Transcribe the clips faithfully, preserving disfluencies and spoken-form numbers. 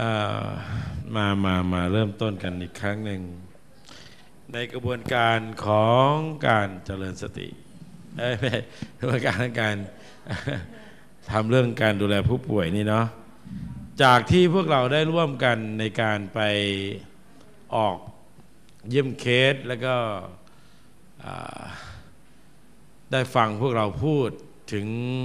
มามามาเริ่มต้นกันอีกครั้งหนึ่งในกระบวนการของการเจริญสติไม่ใช่กระบวนการการทำเรื่องการดูแลผู้ป่วยนี่เนาะจากที่พวกเราได้ร่วมกันในการไปออกเยี่ยมเคสแล้วก็ได้ฟังพวกเราพูดถึง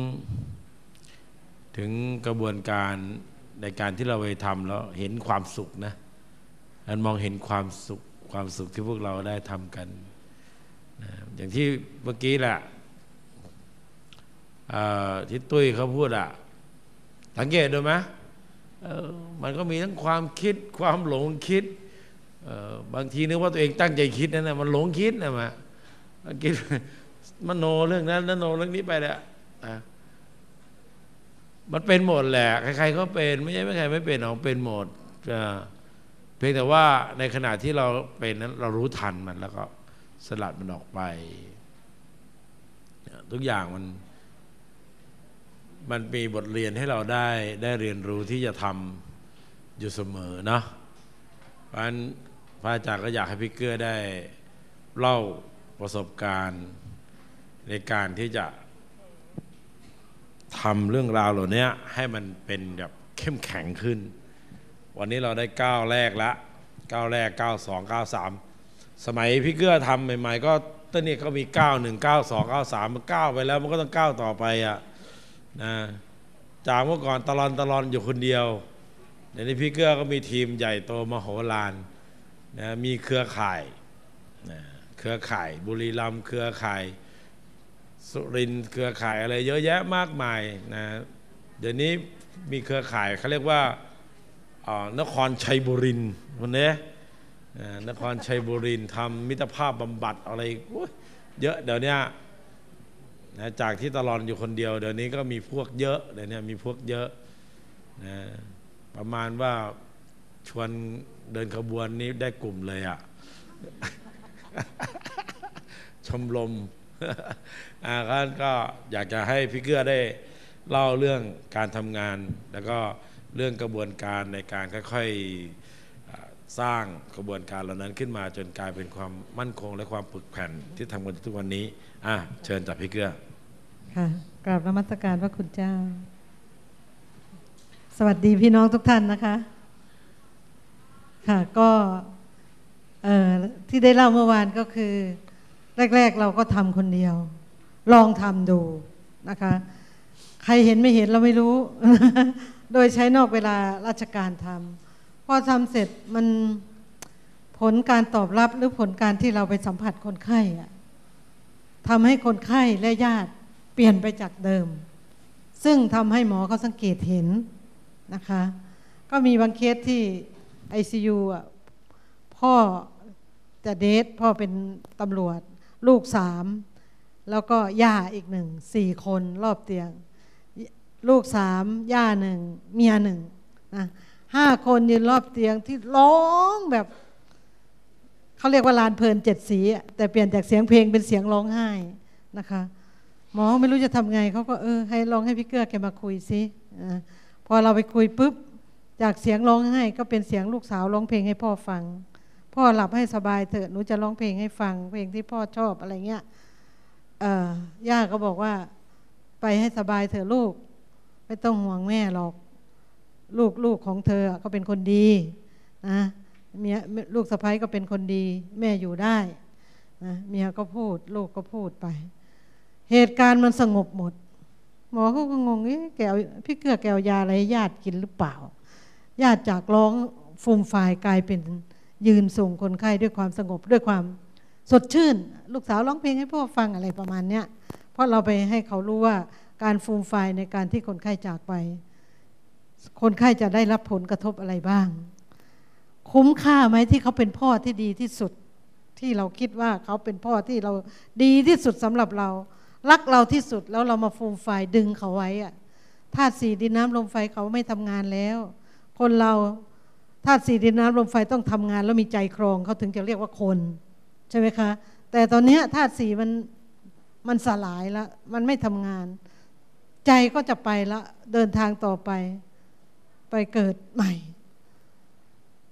ถึงกระบวนการในการที่เราไปทำแล้วเห็นความสุขนะมันมองเห็นความสุขความสุขที่พวกเราได้ทำกันนะอย่างที่เมื่อกี้แหละที่ตุ้ยเขาพูดอะสังเกตดูไหมมันก็มีทั้งความคิดความหลงคิดบางทีนึกว่าตัวเองตั้งใจคิดนั่นนะมันหลงคิดนะมาคิดมโนเรื่องนั้นมโนเรื่องนี้ไปแหละมันเป็นหมดแหละใครๆก็เป็นไม่ใช่ไม่ใครไม่เป็นของเป็นหมดเพียงแต่ว่าในขณะที่เราเป็นนั้นเรารู้ทันมันแล้วก็สลัดมันออกไปทุกอย่างมันมันมีบทเรียนให้เราได้ได้เรียนรู้ที่จะทำอยู่เสมอเนาะเพราะฉะนั้นพระอาจารย์ก็อยากให้พี่เกื้อได้เล่าประสบการณ์ในการที่จะทำเรื่องราวเหล่านี้ให้มันเป็นแบบเข้มแข็งขึ้นวันนี้เราได้ก้าวแรกละก้าวแรกก้าวสองก้าวสามสมัยพี่เกื้อทำใหม่ๆก็ต้นนี้ก็มีก้าวหนึ่งก้าวสองก้าวสามมันก้าวไปแล้วมันก็ต้องก้าวต่อไปอ่ะนะจากเมื่อก่อนตลอนตลอนอยู่คนเดียวเดี๋ยวนี้พี่เกื้อก็มีทีมใหญ่โตมโหฬารนะมีเครือข่ายนะเครือข่ายบุรีรัมย์เครือข่ายสุรินทร์เครือข่ายอะไรเยอะแยะมากมายนะเดี๋ยวนี้มีเครือข่ายเขาเรียกว่านครชัยบุรีคนนี้นครชัยบุรีทำมิตรภาพบำบัดอะไรเยอะเดี๋ยวนี้นะจากที่ตลอดอยู่คนเดียวเดี๋ยวนี้ก็มีพวกเยอะเดี๋ยวนี้มีพวกเยอะนะประมาณว่าชวนเดินขบวนนี้ได้กลุ่มเลยอ่ะ ชมรมอ่าก็อยากจะให้พี่เกื้อได้เล่าเรื่องการทำงานแล้วก็เรื่องกระบวนการในการค่อยๆสร้างกระบวนการเหล่านั้นขึ้นมาจนกลายเป็นความมั่นคงและความฝึกแผ่นที่ทำกันทุกวันนี้อ่ะเชิญจากพี่เกื้อค่ะกราบนมัสการพระคุณเจ้าสวัสดีพี่น้องทุกท่านนะคะค่ะก็เอ่อที่ได้เล่าเมื่อวานก็คือแรกๆเราก็ทำคนเดียวลองทำดูนะคะใครเห็นไม่เห็นเราไม่รู้ โดยใช้นอกเวลาราชการทำพอทำเสร็จมันผลการตอบรับหรือผลการที่เราไปสัมผัสคนไข้ทำให้คนไข้และญาติเปลี่ยนไปจากเดิมซึ่งทำให้หมอเขาสังเกตเห็นนะคะก็มีบางเคสที่ ไอ ซี ยู อ่ะพ่อจะเดทพ่อเป็นตำรวจลูกสามแล้วก็ย่าอีกหนึ่งสี่คนรอบเตียงลูกสามย่าหนึ่งเมียหนึ่งนะห้าคนยืนรอบเตียงที่ร้องแบบเขาเรียกว่าลานเพลินเจ็ดสีแต่เปลี่ยนจากเสียงเพลงเป็นเสียงร้องไห้นะคะหมอไม่รู้จะทำไงเขาก็เออให้ลองให้พี่เกื้อแกมาคุยซิพอเราไปคุยปุ๊บจากเสียงร้องไห้ก็เป็นเสียงลูกสาวร้องเพลงให้พ่อฟังพ่อหลับให้สบายเถอะหนูจะร้องเพลงให้ฟังเพลงที่พ่อชอบอะไรเงี้ยย่าก็บอกว่าไปให้สบายเถอะลูกไม่ต้องห่วงแม่หรอกลูกลูกของเธอก็เป็นคนดีนะเมียลูกสะใภ้ก็เป็นคนดีแม่อยู่ได้นะเมียก็พูดลูกก็พูดไปเหตุการณ์มันสงบหมดหมอเขาก็งงเอ๊ะแกพี่เกื้อแกวยาอะไรญาติกินหรือเปล่าญาติจากร้องฟูมฟายกลายเป็นยืนส่งคนไข้ด้วยความสงบด้วยความสดชื่นลูกสาวร้องเพลงให้พ่อฟังอะไรประมาณเนี้ยเพราะเราไปให้เขารู้ว่าการฟูมฟายในการที่คนไข้จากไปคนไข้จะได้รับผลกระทบอะไรบ้างคุ้มค่าไหมที่เขาเป็นพ่อที่ดีที่สุดที่เราคิดว่าเขาเป็นพ่อที่เราดีที่สุดสำหรับเรารักเราที่สุดแล้วเรามาฟูมฟายดึงเขาไว้อะธาตุสี่ดินน้ำลมไฟเขาไม่ทำงานแล้วคนเราธาตุสี่ดินน้ำลมไฟต้องทำงานแล้วมีใจครองเขาถึงจะเรียกว่าคนใช่ไหมคะแต่ตอนนี้ธาตุสี่มันมันสลายแล้วมันไม่ทำงานใจก็จะไปละเดินทางต่อไปไปเกิดใหม่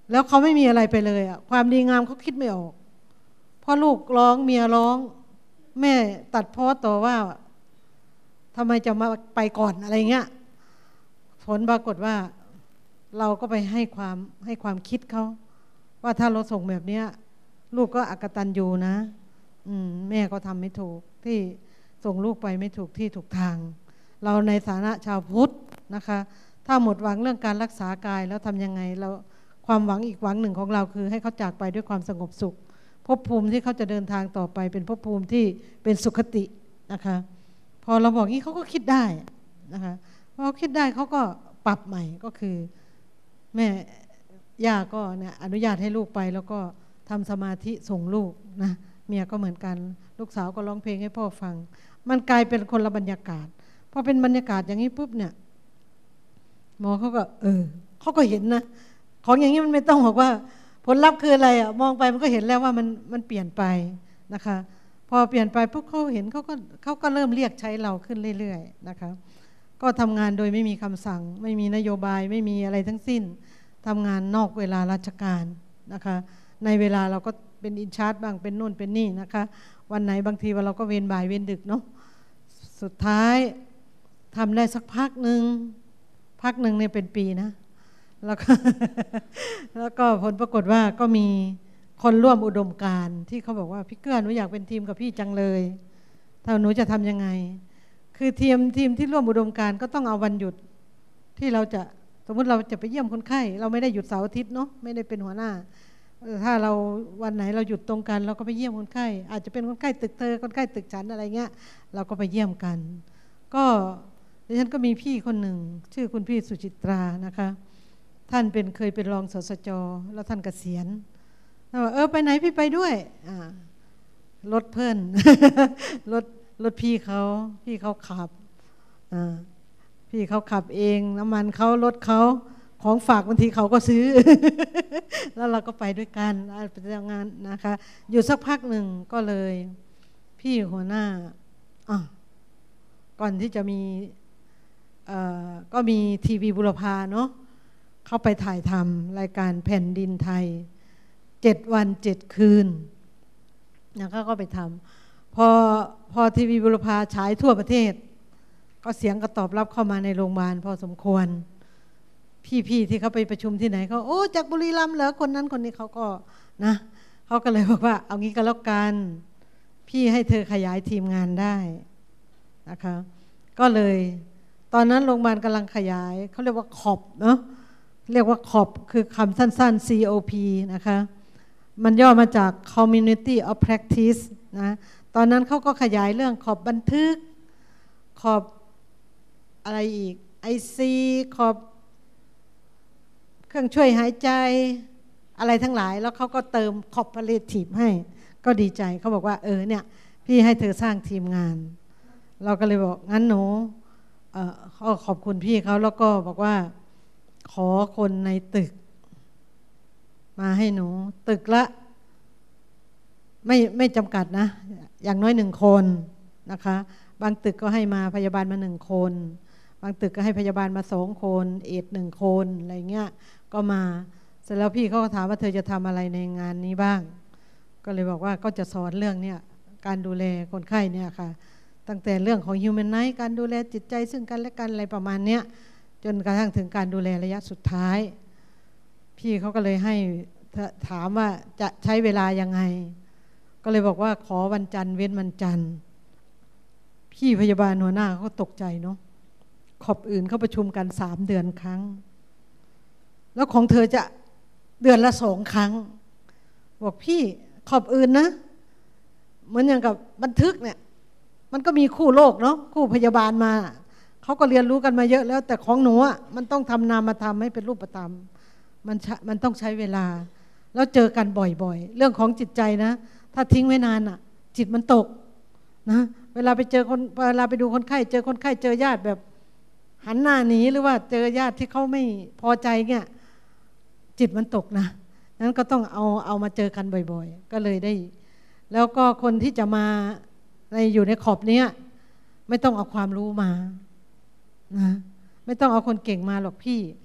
แล้วเขาไม่มีอะไรไปเลยอ่ะความดีงามเขาคิดไม่ออกพอลูกร้องเมียร้องแม่ตัดพ้อต่อว่าทำไมจะมาไปก่อนอะไรเงี้ยผลปรากฏว่าเราก็ไปให้ความให้ความคิดเขาว่าถ้าเราส่งแบบเนี้ยลูกก็อกตัญญูนะอืมแม่ก็ทำไม่ถูกที่ส่งลูกไปไม่ถูกที่ถูกทางเราในฐานะชาวพุทธนะคะถ้าหมดหวังเรื่องการรักษากายแล้วทำยังไงเราความหวังอีกหวังหนึ่งของเราคือให้เขาจากไปด้วยความสงบสุขภพภูมิที่เขาจะเดินทางต่อไปเป็นภพภูมิที่เป็นสุขตินะคะพอเราบอกงี้เขาก็คิดได้นะคะพอเขาคิดได้เขาก็ปรับใหม่ก็คือแม่ย่าก็เนี่ยอนุญาตให้ลูกไปแล้วก็ทำสมาธิส่งลูกนะเมียก็เหมือนกันลูกสาวก็ร้องเพลงให้พ่อฟังมันกลายเป็นคนละบรรยากาศพอเป็นบรรยากาศอย่างนี้ปุ๊บเนี่ยหมอเขาก็เออเขาก็เห็นนะของอย่างนี้มันไม่ต้องบอกว่าผลลัพธ์คืออะไรอ่ะมองไปมันก็เห็นแล้วว่ามันมันเปลี่ยนไปนะคะพอเปลี่ยนไปพวกเขาเห็นเขาก็เขาก็เริ่มเรียกใช้เราขึ้นเรื่อยๆนะคะก็ทำงานโดยไม่มีคำสั่งไม่มีนโยบายไม่มีอะไรทั้งสิ้นทำงานนอกเวลาราชการนะคะในเวลาเราก็เป็นอินชาร์จบ้างเป็นนู่นเป็นนี่นะคะวันไหนบางทีว่าเราก็เวรบ่ายเวรดึกเนาะสุดท้ายทำได้สักพักหนึ่งพักหนึ่งเนี่ยเป็นปีนะแล้วก็แล้วก็ผลปรากฏว่าก็มีคนร่วมอุดมการณ์ที่เขาบอกว่าพี่เกื้อหนูอยากเป็นทีมกับพี่จังเลยถ้าหนูจะทำยังไงคือทีมทีมที่ร่วมอุดมการณ์ก็ต้องเอาวันหยุดที่เราจะสมมติเราจะไปเยี่ยมคนไข้เราไม่ได้หยุดเสาร์อาทิตย์เนาะไม่ได้เป็นหัวหน้าถ้าเราวันไหนเราหยุดตรงกันเราก็ไปเยี่ยมคนไข้อาจจะเป็นคนไข้ตึกเธอคนไข้ตึกฉันอะไรเงี้ยเราก็ไปเยี่ยมกันก็ดิฉันก็มีพี่คนหนึ่งชื่อคุณพี่สุจิตรานะคะท่านเป็นเคยเป็นรองสสจแล้วท่านเกษียณเออไปไหนพี่ไปด้วยรถเพื่อน รถรถพี่เขาพี่เขาขับพี่เขาขับเองน้ำมันเขารถเขาของฝากบางทีเขาก็ซื้อ แล้วเราก็ไปด้วยกันไปทำงานนะคะอยู่สักพักหนึ่งก็เลยพี่หัวหน้าอ่ะก่อนที่จะมีก็มีทีวีบุรพาเนาะเข้าไปถ่ายทำรายการแผ่นดินไทยเจ็ดวันเจ็ดคืนนะคะก็ไปทำพอพอทีวีบุรพาฉายทั่วประเทศก็เสียงก็ตอบรับเข้ามาในโรงพยาบาลพอสมควรพี่ๆที่เขาไปประชุมที่ไหนเขาโอ้จากบุรีรัมย์เหรอคนนั้นคนนี้เขาก็นะเขาก็เลยบอกว่าเอางี้ก็แล้วกันพี่ให้เธอขยายทีมงานได้นะคะก็เลยตอนนั้นโรงพยาบาลกำลังขยายเขาเรียกว่าขอบเนาะเรียกว่าขอบคือคำสั้นๆ ซี โอ พี นะคะมันย่อมาจาก Community of Practice นะตอนนั้นเขาก็ขยายเรื่องขอบบันทึกขอบอะไรอีก ไอ ซี ขอบเครื่องช่วยหายใจอะไรทั้งหลายแล้วเขาก็เติม Cooperative ให้ก็ดีใจเขาบอกว่าเออเนี่ยพี่ให้เธอสร้างทีมงานเราก็เลยบอกงั้นหนูเอ่อขอบคุณพี่เขาแล้วก็บอกว่าขอคนในตึกมาให้หนูตึกละไม่ไม่จำกัดนะอย่างน้อยหนึ่งคนนะคะบางตึกก็ให้มาพยาบาลมาหนึ่งคนบางตึกก็ให้พยาบาลมาสองคนเอดหนึ่งคนอะไรเงี้ยก็มาเสร็จแล้วพี่เขาก็ถามว่าเธอจะทำอะไรในงานนี้บ้างก็เลยบอกว่าก็จะสอนเรื่องเนี้ยการดูแลคนไข้เนี่ยค่ะตั้งแต่เรื่องของ Human Rights การดูแลจิตใจซึ่งกันและกันอะไรประมาณเนี้ยจนกระทั่งถึงการดูแลระยะสุดท้ายพี่เขาก็เลยให้ถามว่าจะใช้เวลายังไงก็เลยบอกว่าขอวันจันทร์เว้นวันจันทร์พี่พยาบาลหัวหน้าเขาตกใจเนาะขอบอื่นเขาประชุมกันสามเดือนครั้งแล้วของเธอจะเดือนละสองครั้งบอกพี่ขอบอื่นนะเหมือนอย่างกับบันทึกเนี่ยมันก็มีคู่โลกเนาะคู่พยาบาลมาเขาก็เรียนรู้กันมาเยอะแล้วแต่ของหนูอ่ะมันต้องทำนามธรรมให้เป็นรูปธรรมมันมันต้องใช้เวลาแล้วเจอกันบ่อยๆเรื่องของจิตใจนะถ้าทิ้งไว้นานอ่ะจิตมันตกนะเวลาไปเจอคนเวลาไปดูคนไข้เจอคนไข้เจอญาติแบบหันหน้าหนีหรือว่าเจอญาติที่เขาไม่พอใจเงี้ยจิตมันตกนะนั้นก็ต้องเอาเอามาเจอกันบ่อยๆก็เลยได้แล้วก็คนที่จะมาในอยู่ในขอบนี้ไม่ต้องเอาความรู้มานะไม่ต้องเอาคนเก่งมาหรอกพี่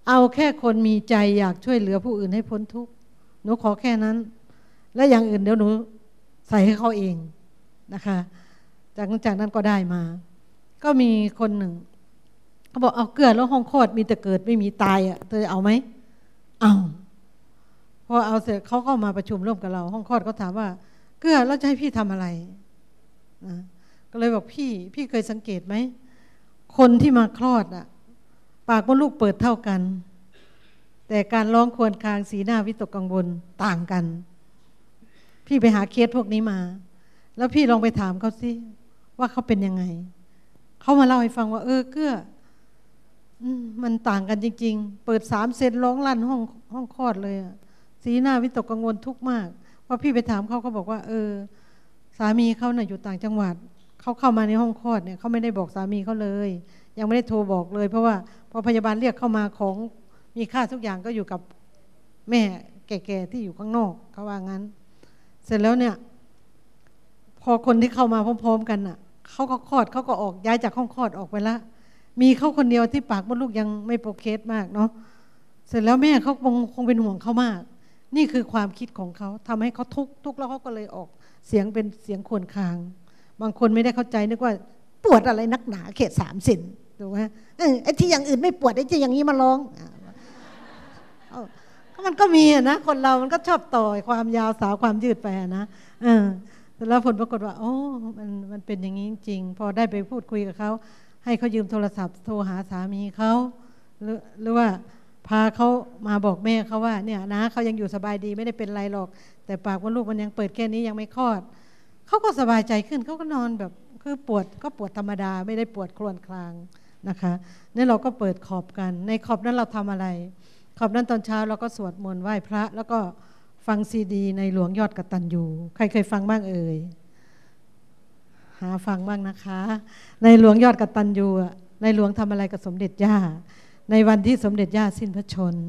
เอาแค่คนมีใจอยากช่วยเหลือผู้อื่นให้พ้นทุกข์หนูขอแค่นั้น และอย่างอื่นเดี๋ยวหนูใส่ให้เขาเองนะคะจากจากนั้นก็ได้มาก็มีคนหนึ่งเขาบอกเอาเกลือแล้วห้องคลอดมีแต่เกิดไม่มีตายอ่ะเธอเอาไหมเอาพอเอาเสร็จเขาก็มาประชุมร่วมกับเราห้องคลอดเขาถามว่าเกลือแล้วจะให้พี่ทำอะไรนะก็เลยบอกพี่พี่เคยสังเกตไหมคนที่มาคลอดอ่ะปากมดลูกเปิดเท่ากันแต่การร้องครวญครางสีหน้าวิตกกังวลต่างกันพี่ไปหาเคสพวกนี้มาแล้วพี่ลองไปถามเขาสิว่าเขาเป็นยังไงเขามาเล่าให้ฟังว่าเออเกื้อมันต่างกันจริงๆเปิดสามเซนร้องลั่นห้องห้องคลอดเลยอะสีหน้าวิตกกังวลทุกข์มากพอพี่ไปถามเขาเขาบอกว่าเออสามีเขาเนี่ยอยู่ต่างจังหวัดเขาเข้ามาในห้องคลอดเนี่ยเขาไม่ได้บอกสามีเขาเลยยังไม่ได้โทรบอกเลยเพราะว่าพอพยาบาลเรียกเข้ามาของมีค่าทุกอย่างก็อยู่กับแม่แก่ๆที่อยู่ข้างนอกเขาว่างั้นเสร็จแล้วเนี่ยพอคนที่เข้ามาพร้อมๆกันน่ะเขาก็คลอดเขาก็ออกย้ายจากห้องคลอดออกไปละมีเขาคนเดียวที่ปากมดลูกยังไม่โปรเคสมากเนาะเสร็จแล้วแม่เขาคงคงเป็นห่วงเขามากนี่คือความคิดของเขาทำให้เขาทุกข์ทุกข์แล้วเขาก็เลยออกเสียงเป็นเสียงครวญครางบางคนไม่ได้เข้าใจนึกว่าปวดอะไรนักหนาเขตสามเซนถูกไหมเออไอ้ที่อย่างอื่นไม่ปวดไอ้ที่อย่างนี้มาร้องก็มันก็มีนะคนเรามันก็ชอบต่อความยาวสาวความยืดไปนะเออแต่แล้วผลปรากฏว่าโอ้มันมันเป็นอย่างนี้จริงพอได้ไปพูดคุยกับเขาให้เขายืมโทรศัพท์โทรหาสามีเขาหรือหรือว่าพาเขามาบอกแม่เขาว่าเนี่ยนะเขายังอยู่สบายดีไม่ได้เป็นไรหรอกแต่ปากว่าลูกมันยังเปิดแค่นี้ยังไม่คลอดเขาก็สบายใจขึ้นเขาก็นอนแบบคือปวดก็ปวดธรรมดาไม่ได้ปวดครวญครางนะคะนี่เราก็เปิดขอบกันในขอบนั้นเราทำอะไรขอบนั้นตอนเช้าเราก็สวดมนต์ไหว้พระแล้วก็ฟังซีดีในหลวงยอดกตัญญูใครเคยฟังบ้างเอ่ยหาฟังบ้างนะคะในหลวงยอดกตัญญูในหลวงทำอะไรกับสมเด็จย่าในวันที่สมเด็จย่าสิ้นพระชนม์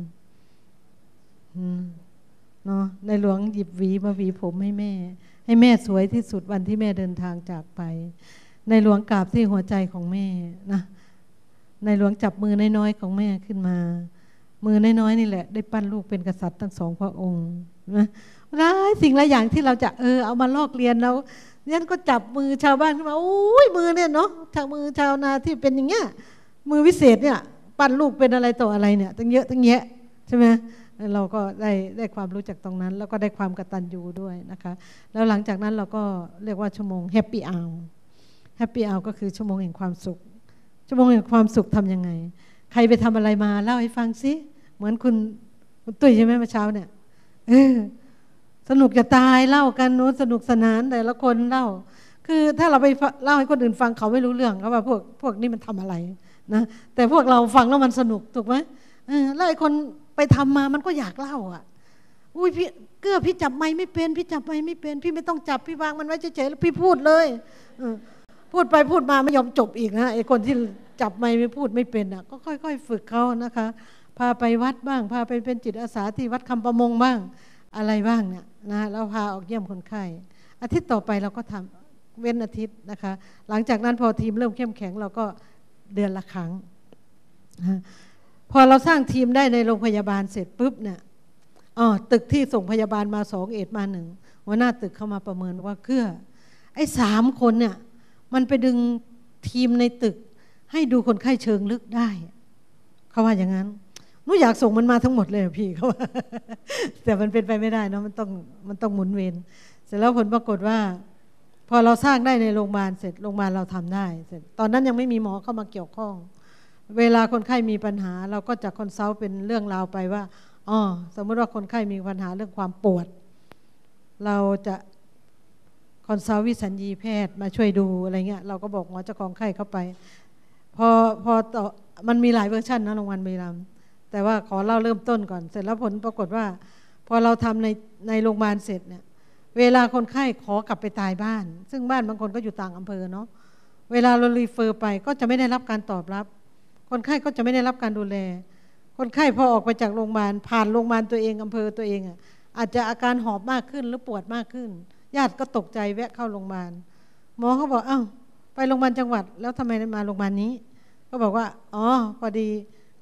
เนาะในหลวงหยิบหวีมาหวีผมให้แม่ให้แม่สวยที่สุดวันที่แม่เดินทางจากไปในหลวงกราบที่หัวใจของแม่นะในหลวงจับมือน้อยๆของแม่ขึ้นมามือน้อยๆนี่แหละได้ปั้นลูกเป็นกษัตริย์ทั้งสองพระองค์นะหลายสิ่งหลายอย่างที่เราจะเออเอามาลอกเรียนแล้วยันก็จับมือชาวบ้านขึ้นมาโอ้ยมือเนี่ยเนาะทางมือชาวนาที่เป็นอย่างเงี้ยมือวิเศษเนี่ยปั้นลูกเป็นอะไรต่ออะไรเนี่ยตั้งเยอะตั้งแยะใช่ไหมเราก็ได้ได้ความรู้จากตรงนั้นแล้วก็ได้ความกตัญญูด้วยนะคะแล้วหลังจากนั้นเราก็เรียกว่าชั่วโมงแฮปปี้อาวแฮปปี้อาวก็คือชั่วโมงแห่งความสุขชั่วโมงแห่งความสุขทำยังไงใครไปทำอะไรมาเล่าให้ฟังสิเหมือนคุณคุณตุ้ยใช่ไหมเมื่อเช้าเนี่ยเออสนุกจะตายเล่ากันโน้ตสนุกสนานแต่ละคนเล่าคือถ้าเราไปเล่าให้คนอื่นฟังเขาไม่รู้เรื่องเขาว่าพวกพวกนี้มันทำอะไรนะแต่พวกเราฟังแล้วมันสนุกถูกไหมเออแล้วไอ้คนไปทำมามันก็อยากเล่าอ่ะอุ้ยพี่เกื้อพี่จับไม้ไม่เป็นพี่จับไม้ไม่เป็นพี่ไม่ต้องจับพี่วางมันไว้เฉยๆแล้วพี่พูดเลยเออพูดไปพูดมาไม่ยอมจบอีกนะไอ้คนที่จับไม้ไม่พูดไม่เป็นอ่ะก็ค่อยๆฝึกเขานะคะพาไปวัดบ้างพาไปเป็นจิตอาสาที่วัดคำประมงบ้างอะไรบ้างเนี่ยนะแล้วพาออกเยี่ยมคนไข้อาทิตย์ต่อไปเราก็ทำเว้นอาทิตย์นะคะหลังจากนั้นพอทีมเริ่มเข้มแข็งเราก็เดือนละครั้งพอเราสร้างทีมได้ในโรงพยาบาลเสร็จปุ๊บเนี่ยอ๋อตึกที่ส่งพยาบาลมาสองเอ็ดมาหนึ่งหัวหน้าตึกเข้ามาประเมินว่าเกื้อไอ้สามคนเนี่ยมันไปดึงทีมในตึกให้ดูคนไข้เชิงลึกได้เขาว่าอย่างนั้นหนูอยากส่งมันมาทั้งหมดเลยพี่เขาว่าแต่มันเป็นไปไม่ได้เนาะมันต้องมันต้องหมุนเวียนเสร็จแล้วผลปรากฏว่าพอเราสร้างได้ในโรงพยาบาลเสร็จโรงพยาบาลเราทำได้เสร็จตอนนั้นยังไม่มีหมอเข้ามาเกี่ยวข้องเวลาคนไข้มีปัญหาเราก็จะคอนซัลท์เป็นเรื่องราวไปว่าอ๋อสมมติว่าคนไข้มีปัญหาเรื่องความปวดเราจะคอนซัลท์วิสัญญีแพทย์มาช่วยดูอะไรเงี้ยเราก็บอกหมอเจ้าของไข้เข้าไปพอพอต่อมันมีหลายเวอร์ชันนะโรงพยาบาลบุรีรัมย์แต่ว่าขอเล่าเริ่มต้นก่อนเสร็จแล้วผลปรากฏว่าพอเราทำในในโรงพยาบาลเสร็จเนี่ยเวลาคนไข้ขอกลับไปตายบ้านซึ่งบ้านบางคนก็อยู่ต่างอำเภอเนาะเวลาเรารีเฟอร์ไปก็จะไม่ได้รับการตอบรับคนไข้ก็จะไม่ได้รับการดูแลคนไข้พอออกไปจากโรงพยาบาลผ่านโรงพยาบาลตัวเองอำเภอตัวเองอ่ะอาจจะอาการหอบมากขึ้นหรือปวดมากขึ้นญาติก็ตกใจแวะเข้าโรงพยาบาลหมอเขาบอกอ้าวไปโรงพยาบาลจังหวัดแล้วทำไมมาโรงพยาบาลนี้ก็บอกว่าอ๋อพอดี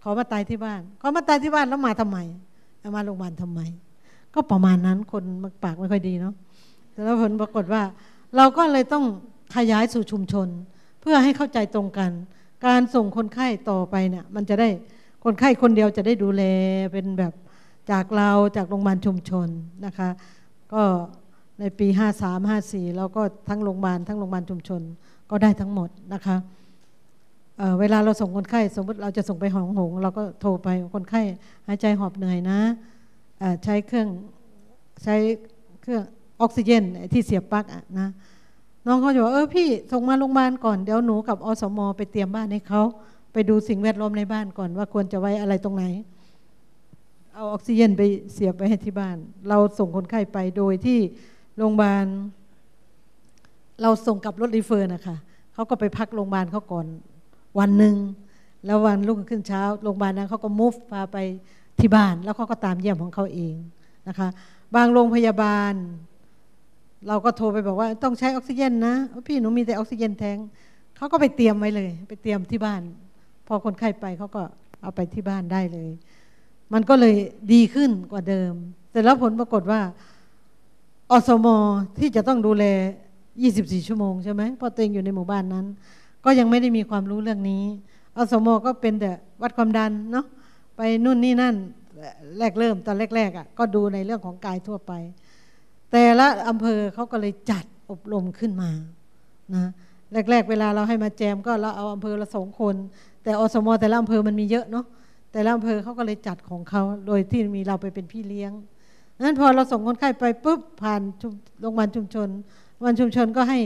ขอมาตายที่บ้านขอมาตายที่บ้านแล้วมาทำไมมาโรงพยาบาลทำไมก็ประมาณนั้นคนปากไม่ค่อยดีเนาะแต่แล้วผลปรากฏว่าเราก็เลยต้องขยายสู่ชุมชนเพื่อให้เข้าใจตรงกันการส่งคนไข้ต่อไปเนี่ยมันจะได้คนไข้คนเดียวจะได้ดูแลเป็นแบบจากเราจากโรงพยาบาลชุมชนนะคะก็ในปีห้าสาม ห้าสี่เราก็ทั้งโรงพยาบาลทั้งโรงพยาบาลชุมชนก็ได้ทั้งหมดนะคะ เ, เวลาเราส่งคนไข้สมมติเราจะส่งไปหองหงเราก็โทรไปคนไข้หายใจหอบเหนื่อยนะใช้เครื่องใช้เครื่องออกซิเจนที่เสียบปลั๊กนะน้องเขาจะบอกเออพี่ส่งมาโรงพยาบาลก่อนเดี๋ยวหนูกับอสม.ไปเตรียมบ้านให้เขาไปดูสิ่งแวดล้อมในบ้านก่อนว่าควรจะไว้อะไรตรงไหนเอาออกซิเจนไปเสียบไว้ให้ที่บ้านเราส่งคนไข้ไปโดยที่โรงพยาบาลเราส่งกับรถรีเฟอร์นะคะเขาก็ไปพักโรงพยาบาลเขาก่อนวันหนึ่งแล้ววันรุ่งขึ้นเช้าโรงพยาบาลนั้นเขาก็มูฟพาไปที่บ้านแล้วเขาก็ตามเยี่ยมของเขาเองนะคะบางโรงพยาบาลเราก็โทรไปบอกว่าต้องใช้ออกซิเจนนะพี่หนูมีแต่ออกซิเจนแทงเขาก็ไปเตรียมไว้เลยไปเตรียมที่บ้านพอคนไข้ไปเขาก็เอาไปที่บ้านได้เลยมันก็เลยดีขึ้นกว่าเดิมแต่แล้วผลปรากฏว่าอสม.ที่จะต้องดูแลยี่สิบสี่ชั่วโมงใช่ไหมเพราะตัวเองอยู่ในหมู่บ้านนั้นก็ยังไม่ได้มีความรู้เรื่องนี้อสม.ก็เป็นแต่วัดความดันเนาะไปนู่นนี่นั่นแรกเริ่มตอนแรกๆอ่ะก็ดูในเรื่องของกายทั่วไปแต่ละอำเภอเขาก็เลยจัดอบรมขึ้นมานะแรกๆเวลาเราให้มาแจมก็เราเอาอำเภอละสองคนแต่อสม.แต่ละอำเภอมันมีเยอะเนาะแต่ละอำเภอเขาก็เลยจัดของเขาโดยที่มีเราไปเป็นพี่เลี้ยงนั้นพอเราส่งคนไข้ไปปุ๊บผ่านโรงพยาบาลชุมชนโรงพยาบาลชุมชนก็ให้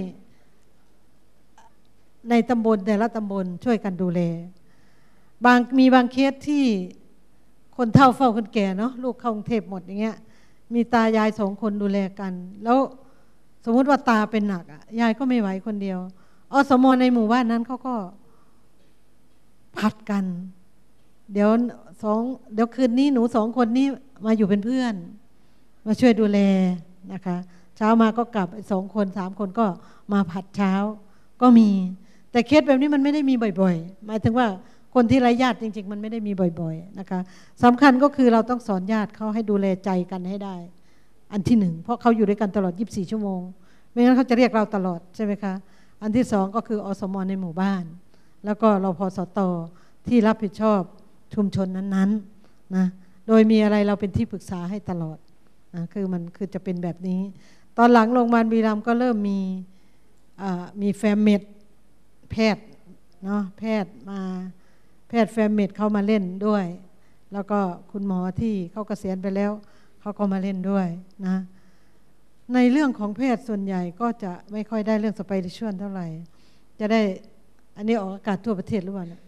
ในตำบลแต่ละตำบลช่วยกันดูแลบางมีบางเคสที่คนเฒ่าเฝ้าคนแก่เนาะลูกเข้ากรุงเทพหมดอย่างเงี้ยมีตายายสองคนดูแลกันแล้วสมมุติว่าตาเป็นหนักอ่ะยายก็ไม่ไหวคนเดียวอสม.ในหมู่บ้านนั้นเขาก็ผัดกันเดี๋ยวสองเดี๋ยวคืนนี้หนูสองคนนี้มาอยู่เป็นเพื่อนมาช่วยดูแลนะคะเช้ามาก็กลับสองคนสามคนก็มาผัดเช้าก็มีแต่เคสแบบนี้มันไม่ได้มีบ่อยๆหมายถึงว่าคนที่ไร้ญาติจริงๆมันไม่ได้มีบ่อยๆนะคะสำคัญก็คือเราต้องสอนญาติเขาให้ดูแลใจกันให้ได้อันที่หนึ่งเพราะเขาอยู่ด้วยกันตลอดยี่สิบสี่ชั่วโมงไม่งั้นเขาจะเรียกเราตลอดใช่ไหมคะอันที่สองก็คืออสม.ในหมู่บ้านแล้วก็รพสต.ที่รับผิดชอบชุมชนนั้นๆนะโดยมีอะไรเราเป็นที่ปรึกษาให้ตลอดนะคือมันคือจะเป็นแบบนี้ตอนหลังโรงพยาบาลบุรีรัมย์ก็เริ่มมีมีแฟมเมดแพทย์เนาะแพทย์มาแพทย์แฟมเมดเข้ามาเล่นด้วยแล้วก็คุณหมอที่เขาเกษียณไปแล้วเขาก็มาเล่นด้วยนะในเรื่องของแพทย์ส่วนใหญ่ก็จะไม่ค่อยได้เรื่องสไปริชวลเท่าไหร่จะได้อันนี้ออกอากาศทั่วประเทศหรือเปล่าเนี่ย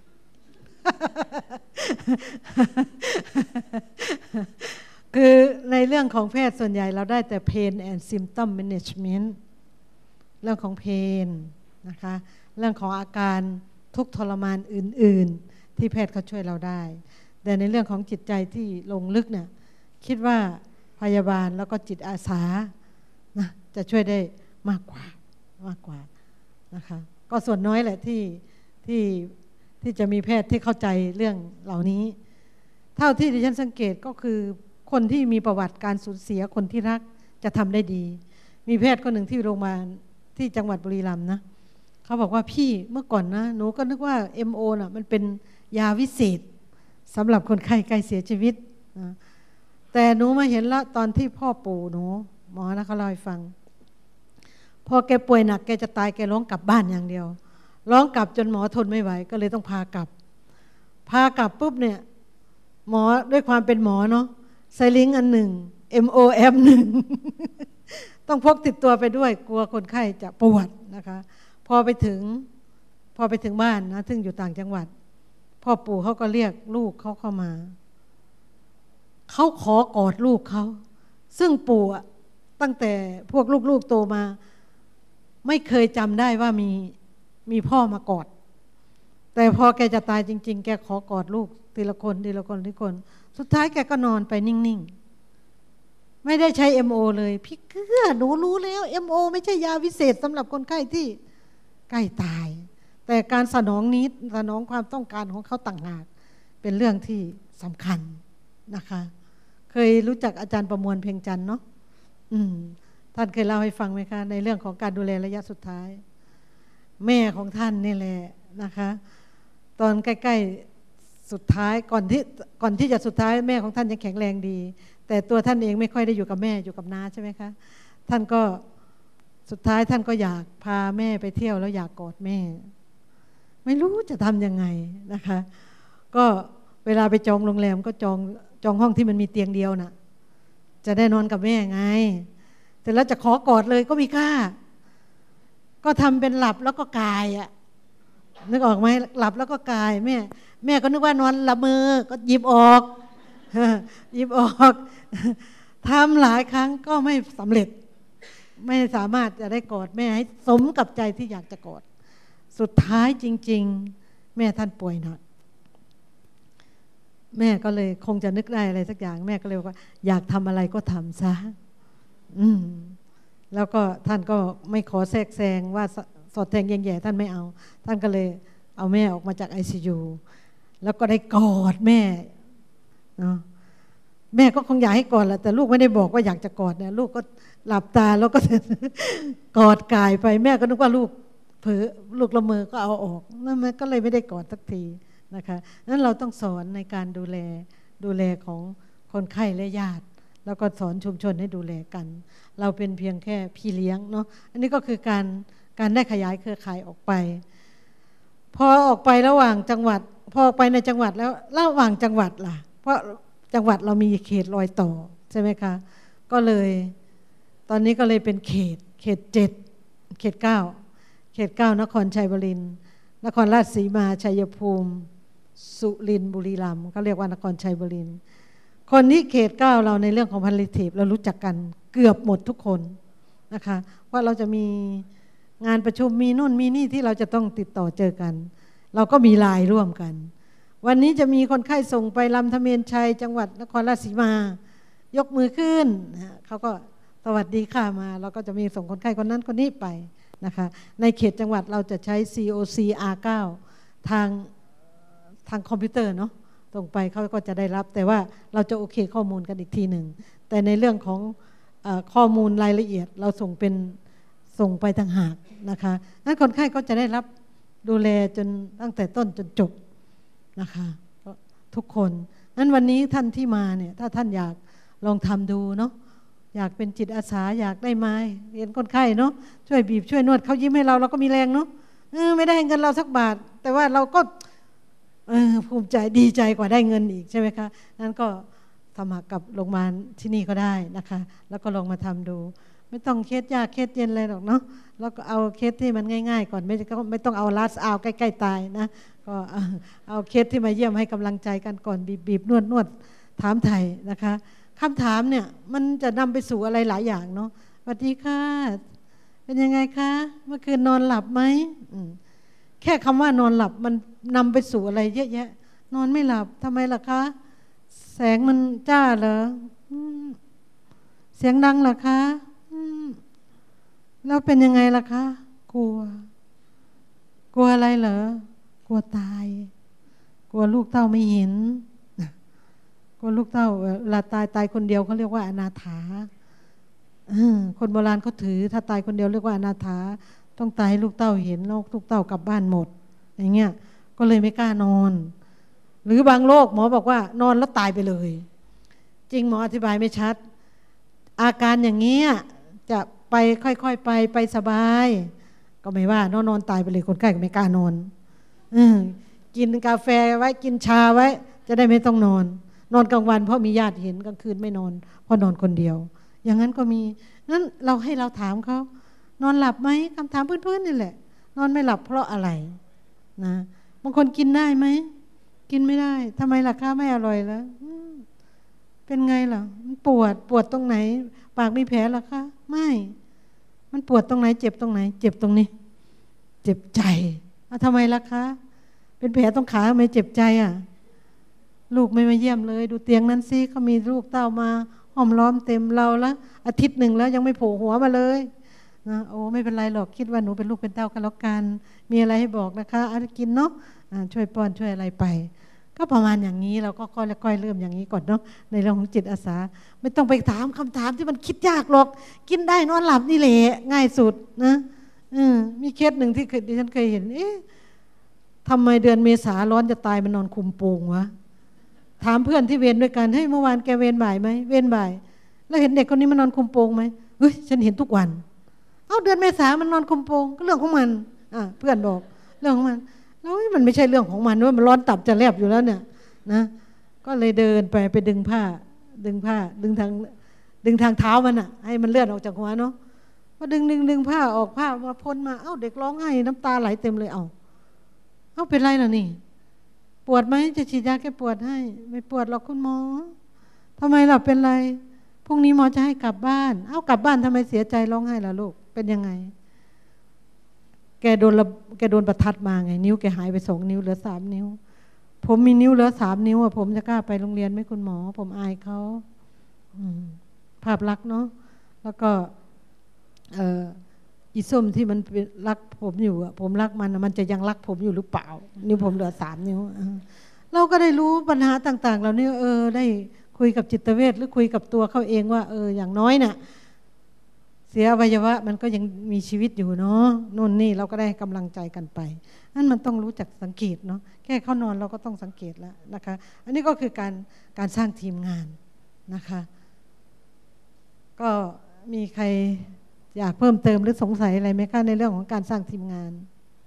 คือในเรื่องของแพทย์ส่วนใหญ่เราได้แต่ pain and symptom management เรื่องของ pain นะคะเรื่องของอาการทุกข์ทรมานอื่นๆที่แพทย์เขาช่วยเราได้แต่ในเรื่องของจิตใจที่ลงลึกเนี่ยคิดว่าพยาบาลแล้วก็จิตอาสานะจะช่วยได้มากกว่ามากกว่านะคะก็ส่วนน้อยแหละที่ที่ที่จะมีแพทย์ที่เข้าใจเรื่องเหล่านี้เท่าที่ดิฉันสังเกตก็คือคนที่มีประวัติการสูญเสียคนที่รักจะทำได้ดีมีแพทย์คนหนึ่งที่โรงพยาบาลที่จังหวัดบุรีรัมย์นะเขาบอกว่าพี่เมื่อก่อนนะหนูก็นึกว่า เอ็ม โอ น่ะมันเป็นยาวิเศษสำหรับคนไข้ใกล้เสียชีวิตนะแต่หนูมาเห็นละตอนที่พ่อปู่หนูหมอนะเขาเล่าให้ฟังพอแกป่วยหนักแกจะตายแกร้องกลับบ้านอย่างเดียวร้องกลับจนหมอทนไม่ไหวก็เลยต้องพากลับพากลับปุ๊บเนี่ยหมอด้วยความเป็นหมอเนาะไซลิงอันหนึ่ง เอ็ม โอ แอม หนึ่ง ต้องพกติดตัวไปด้วยกลัวคนไข้จะปวดนะคะพอไปถึงพอไปถึงบ้านนะซึ่งอยู่ต่างจังหวัดพ่อปู่เขาก็เรียกลูกเขาเข้ามาเขาขอกอดลูกเขาซึ่งปู่ตั้งแต่พวกลูกๆโตมาไม่เคยจำได้ว่ามีมีพ่อมากอดแต่พอแกจะตายจริงๆแกขอกอดลูกทีละคนทีละคนทีละคนสุดท้ายแกก็นอนไปนิ่งๆไม่ได้ใช้ เอ็ม โอ เลยพี่เกื้อหนูรู้แล้ว เอ็ม โอ ไม่ใช่ยาวิเศษสำหรับคนไข้ที่ใกล้ตายแต่การสนองนิดสนองความต้องการของเขาต่างหากเป็นเรื่องที่สำคัญนะคะเคยรู้จักอาจารย์ประมวลเพ็งจันทร์เนาะอืมท่านเคยเล่าให้ฟังไหมคะในเรื่องของการดูแลระยะสุดท้ายแม่ของท่านนี่แหละนะคะตอนใกล้ๆสุดท้ายก่อนที่ก่อนที่จะสุดท้ายแม่ของท่านยังแข็งแรงดีแต่ตัวท่านเองไม่ค่อยได้อยู่กับแม่อยู่กับน้าใช่ไหมคะท่านก็สุดท้ายท่านก็อยากพาแม่ไปเที่ยวแล้วอยากกอดแม่ไม่รู้จะทำยังไงนะคะก็เวลาไปจองโรงแรมก็จองจองห้องที่มันมีเตียงเดียวน่ะจะได้นอนกับแม่ไงแต่แล้วจะขอกอดเลยก็ไม่กล้าก็ทำเป็นหลับแล้วก็กายอ่ะนึกออกไหมหลับแล้วก็กายแม่แม่ก็นึกว่านอนละเมอก็หยิบออกหยิบออกทำหลายครั้งก็ไม่สำเร็จไม่สามารถจะได้กอดแม่ให้สมกับใจที่อยากจะกอดสุดท้ายจริงๆแม่ท่านป่วยหนักแม่ก็เลยคงจะนึกได้อะไรสักอย่างแม่ก็เลยบอกว่าอยากทำอะไรก็ทำซะอืมแล้วก็ท่านก็ไม่ขอแทรกแซงว่าสอดแทงแยงแย่ท่านไม่เอาท่านก็เลยเอาแม่ออกมาจาก ไอ ซี ยู แล้วก็ได้กอดแม่เนาะแม่ก็คงอยากให้กอดแหละแต่ลูกไม่ได้บอกว่าอยากจะกอดเนี่ยลูกก็หลับตาแล้วก็ กอดกายไปแม่ก็นึกว่าลูกเผลอลูกละเมอก็เอาออกนั่นมันก็เลยไม่ได้กอดสักทีนะคะนั้นเราต้องสอนในการดูแลดูแลของคนไข้และญาติแล้วก็สอนชุมชนให้ดูแลกันเราเป็นเพียงแค่พี่เลี้ยงเนาะอันนี้ก็คือการการได้ขยายเครือข่ายออกไปพอออกไประหว่างจังหวัดพอออกไปในจังหวัดแล้วระหว่างจังหวัดล่ะเพราะจังหวัดเรามีเขตรอยต่อใช่ไหมคะก็เลยตอนนี้ก็เลยเป็นเขตเขตเจ็ดเขตเก้าเขตเก้านครชัยบุรีนครราชสีมาชัยภูมิสุรินทร์บุรีรัมย์เขาเรียกว่านครชัยบุรีคนที่เขตเก้าเราในเรื่องของพันลิทีฟเรารู้จักกันเกือบหมดทุกคนนะคะว่าเราจะมีงานประชุมมีนู่นมีนี่ที่เราจะต้องติดต่อเจอกันเราก็มีไลน์ร่วมกันวันนี้จะมีคนไข้ส่งไปลำธเมรชัยจังหวัดนครราชสีมายกมือขึ้นนะเขาก็สวัสดีค่ะมาเราก็จะมีส่งคนไข้คนนั้นคนนี้ไปนะคะในเขตจังหวัดเราจะใช้ ซี โอ ซี อาร์ ไนน์ ทางทางคอมพิวเตอร์เนาะตรงไปเขาก็จะได้รับแต่ว่าเราจะโอเคข้อมูลกันอีกทีหนึ่งแต่ในเรื่องของเอ่อข้อมูลรายละเอียดเราส่งเป็นส่งไปต่างหากนะคะนั้นคนไข้ก็จะได้รับดูแลจนตั้งแต่ต้นจนจบนะคะทุกคนนั้นวันนี้ท่านที่มาเนี่ยถ้าท่านอยากลองทำดูเนาะอยากเป็นจิตอาสาอยากได้ไม้เรียนคนไข้เนาะช่วยบีบช่วยนวดเขายิ้มให้เราเราก็มีแรงเนาะเออไม่ได้เงินเราสักบาทแต่ว่าเราก็เออภูมิใจดีใจกว่าได้เงินอีกใช่ไหมคะนั้นก็สมัครกับโรงพยาบาลที่นี่ก็ได้นะคะแล้วก็ลองมาทำดูไม่ต้องเคสยากเคสเย็นอะไรหรอกเนาะแล้วก็เอาเคสที่มันง่ายๆก่อนไม่ไม่ต้องเอาลาสเอาใกล้ๆตายนะก็เอาเคสที่มาเยี่ยมให้กำลังใจกันก่อนบีบๆนวดๆถามไถ่นะคะคำถามเนี่ยมันจะนำไปสู่อะไรหลายอย่างเนาะสวัสดีค่ะเป็นยังไงคะเมื่อคืนนอนหลับไหมแค่คำว่านอนหลับมันนำไปสู่อะไรเยอะแยะนอนไม่หลับทำไมล่ะคะแสงมันจ้าเหรอเสียงดังเหรอคะแล้วเป็นยังไงล่ะคะกลัวกลัวอะไรเหรอกลัวตายกลัวลูกเต้าไม่เห็นกลัวลูกเต้าเวลาตายตายคนเดียวเขาเรียกว่าอนาถาคนโบราณเขาถือถ้าตายคนเดียวเรียกว่าอนาถาต้องตายให้ลูกเต้าเห็นแล้วลูกเต้ากลับบ้านหมดอย่างเงี้ยก็เลยไม่กล้านอนหรือบางโรคหมอบอกว่านอนแล้วตายไปเลยจริงหมออธิบายไม่ชัดอาการอย่างเงี้ยจะไปค่อยๆไปไปสบายก็ไม่ว่านอนนอนตายไปเลยคนไข้ก็ไม่กล้านอนกินกาแฟไว้กินชาไว้จะได้ไม่ต้องนอนนอนกลางวันเพราะมีญาติเห็นกลางคืนไม่นอนเพราะนอนคนเดียวอย่างนั้นก็มีนั้นเราให้เราถามเขานอนหลับไหมคำถามพื้นๆนี่แหละนอนไม่หลับเพราะอะไรนะบางคนกินได้ไหมกินไม่ได้ทำไมล่ะคะไม่อร่อยแล้วเป็นไงล่ะมันปวดปวดตรงไหนปากมีแผลล่ะคะไม่มันปวดตรงไหนเจ็บตรงไหนเจ็บตรงนี้เจ็บใจเอาทำไมล่ะคะเป็นแผลตรงขาทำไมเจ็บใจอ่ะลูกไม่มาเยี่ยมเลยดูเตียงนั้นสิเขามีลูกเต้ามาห้อมล้อมเต็มเราแล้วอาทิตย์หนึ่งแล้วยังไม่โผล่หัวมาเลยนะโอ้ไม่เป็นไรหรอกคิดว่าหนูเป็นลูกเป็นเต้ากันแล้วกันมีอะไรให้บอกนะคะเอากินเนาะช่วยป้อนช่วยอะไรไปก็ก็ประมาณอย่างนี้เราก็ค่อยๆเริ่มอย่างนี้ก่อนเนาะในเรื่องของจิตอาสาไม่ต้องไปถามคำถามที่มันคิดยากหรอกกินได้นอนหลับนี่แหละง่ายสุดนะอืมมีเคสหนึ่งที่เคยดิฉันเคยเห็นเอ๊ะทำไมเดือนเมษาร้อนจะตายมันนอนคุมโปงวะถามเพื่อนที่เวรด้วยกันเฮ้ยเมื่อวานแกเวรบ่ายไหมเวรบ่ายแล้วเห็นเด็กคนนี้มันนอนคุมโปงไหมเฮ้ยฉันเห็นทุกวันเอ้าเดือนเมษามันนอนคุมโปงก็เรื่องของมันอ่ะเพื่อนบอกเรื่องของมันแล้วมันไม่ใช่เรื่องของมันด้วยมันร้อนตับจะแลบอยู่แล้วเนี่ยนะก็เลยเดินไปไปดึงผ้าดึงผ้าดึงทางดึงทางเท้ามันอ่ะให้มันเลื่อนออกจากหัวเนาะพอดึงดึงดึงผ้าออกผ้ามาพ้นมาเอ้าเด็กร้องไห้น้ำตาไหลเต็มเลยเอ้าเอ้าเป็นไรล่ะนี่ปวดไหมจะฉีดยาแก้ปวดให้ไม่ปวดหรอกคุณหมอทำไมล่ะเป็นไรพรุ่งนี้หมอจะให้กลับบ้านเอ้ากลับบ้านทำไมเสียใจร้องไห้ล่ะลูกเป็นยังไงแกโดนแกโดนประทัดมาไงนิ้วแกหายไปสองนิ้วเหลือสามนิ้วผมมีนิ้วเหลือสามนิ้วอะผมจะกล้าไปโรงเรียนไหมคุณหมอผมอายเขาภาพลักษณ์เนาะแล้วก็เอ่ออีส้มที่มันรักผมอยู่อะผมรักมันมันจะยังรักผมอยู่หรือเปล่านิ้วผมเหลือสามนิ้วเราก็ได้รู้ปัญหาต่างๆเราเนี่ยเออได้คุยกับจิตเวชหรือคุยกับตัวเขาเองว่าเอออย่างน้อยน่ะเสียอวัยวะมันก็ยังมีชีวิตอยู่เนาะนู่นนี่เราก็ได้กำลังใจกันไปนั่นมันต้องรู้จักสังเกตเนาะแค่เขานอนเราก็ต้องสังเกตแล้วนะคะอันนี้ก็คือการการสร้างทีมงานนะคะก็มีใครอยากเพิ่มเติมหรือสงสัยอะไรไหมคะในเรื่องของการสร้างทีมงาน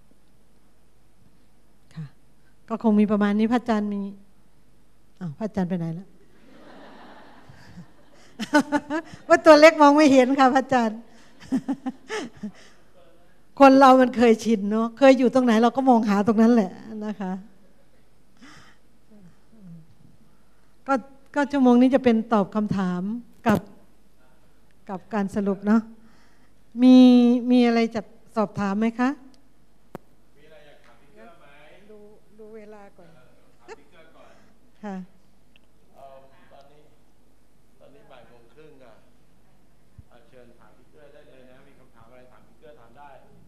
ค่ะก็คงมีประมาณนี้พระอาจารย์มีอ้าวพระอาจารย์ไปไหนแล้ว ว่าตัวเล็กมองไม่เห็นค่ะพระอาจารย์ คนเรามันเคยชินเนาะเคยอยู่ตรงไหนเราก็มองหาตรงนั้นแหละนะคะก็ก็ชั่วโมงนี้จะเป็นตอบคำถามกับกับการสรุปเนาะมีมีอะไรจะสอบถามไหมคะมีอะไรอยากถามพี่เกื้อไหมดูดูเวลาก่อนถามพี่เกื้อก่อนค่ะตอนนี้ตอนนี้บ่ายโมงครึ่งอ่ะเชิญถามพี่เกื้อได้เลยนะมีคำถามอะไรถามพี่เกื้อถามได้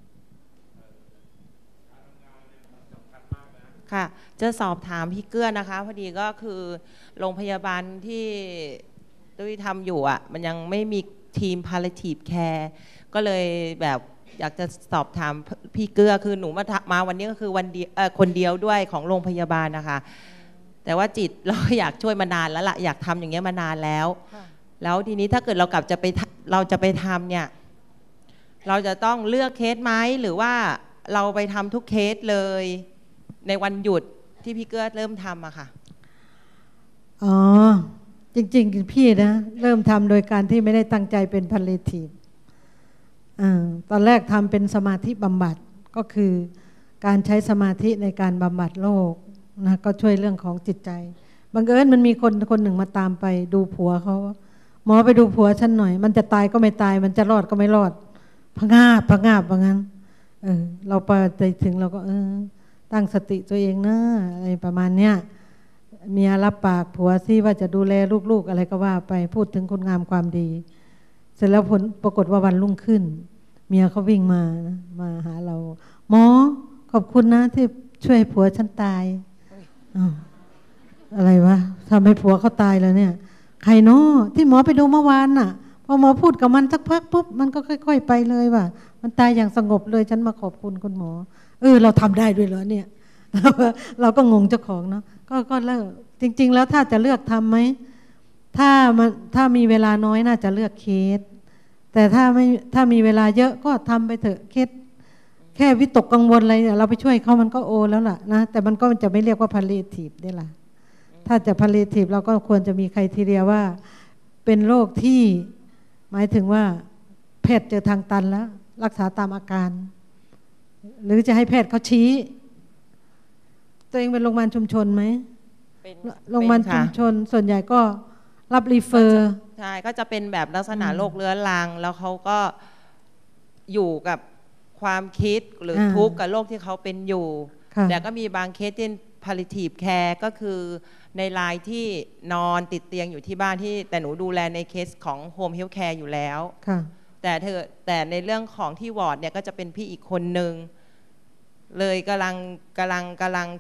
การทำงานเนี่ยมันสำคัญมากนะค่ะจะสอบถามพี่เกื้อนะคะพอดีก็คือโรงพยาบาลที่ตุ้ยทำอยู่อ่ะมันยังไม่มีทีม palliative care ก็เลยแบบอยากจะสอบถามพี่เกื้อคือหนูมามาวันนี้ก็คือวันเดียวคนเดียวด้วยของโรงพยาบาลนะคะแต่ว่าจิตเราอยากช่วยมานานแล้วล่ะอยากทำอย่างเงี้ยมานานแล้วแล้วทีนี้ถ้าเกิดเรากลับจะไปเราจะไปทำเนี่ยเราจะต้องเลือกเคสไหมหรือว่าเราไปทำทุกเคสเลยในวันหยุดที่พี่เกื้อเริ่มทำอะค่ะอ๋อจริงๆพี่นะเริ่มทำโดยการที่ไม่ได้ตั้งใจเป็น palliative อ่าตอนแรกทำเป็นสมาธิบำบัดก็คือการใช้สมาธิในการบำบัดโรคนะก็ช่วยเรื่องของจิตใจบังเอิญมันมีคนคนหนึ่งมาตามไปดูผัวเขาหมอไปดูผัวฉันหน่อยมันจะตายก็ไม่ตายมันจะรอดก็ไม่รอดพะงาบพะงาบว่างั้นเออเราไปถึงเราก็เออตั้งสติตัวเองนะอะไรประมาณเนี้ยเมียรับปากผัวซิว่าจะดูแลลูกๆอะไรก็ว่าไปพูดถึงคุณงามความดีเสร็จแล้วผลปรากฏว่าวันรุ่งขึ้นเมียเขาวิ่งมานะมาหาเราหมอขอบคุณนะที่ช่วยผัวฉันตายอ้าวอะไรวะทำให้ผัวเขาตายแล้วเนี่ยใครเนาะที่หมอไปดูเมื่อวานน่ะพอหมอพูดกับมันสักพักปุ๊บมันก็ค่อยๆไปเลยว่ะมันตายอย่างสงบเลยฉันมาขอบคุณคุณหมอเออเราทำได้ด้วยเหรอเนี่ยเราก็งงเจ้าของเนาะก็ก็เลิกจริงๆแล้วถ้าจะเลือกทำไหมถ้ามันถ้ามีเวลาน้อยน่าจะเลือกเคสแต่ถ้าไม่ถ้ามีเวลาเยอะก็ทำไปเถอะเคสแค่วิตกกังวลอะไรเนี่ยเราไปช่วยเขามันก็โอแล้วล่ะนะแต่มันก็จะไม่เรียกว่า palliative ได้ล่ะถ้าจะ palliative เราก็ควรจะมีไครทีเรียว่าเป็นโรคที่หมายถึงว่าแพทย์เจอทางตันแล้วรักษาตามอาการหรือจะให้แพทย์เขาชี้ตัวเองเป็นโรงพยาบาลชุมชนไหมโรงพยาบาลชุมชนส่วนใหญ่ก็รับรีเฟอร์ใช่ก็จะเป็นแบบลักษณะโรคเรื้อรังแล้วเขาก็อยู่กับความคิดหรือทุกข์กับโรคที่เขาเป็นอยู่แต่ก็มีบางเคสที่ palliative care ก็คือในรายที่นอนติดเตียงอยู่ที่บ้านที่แต่หนูดูแลในเคสของ home health care อยู่แล้วแต่เธอแต่ในเรื่องของที่วอร์ดเนี่ยก็จะเป็นพี่อีกคนนึงเลยกำลังกำลังกำลังคิด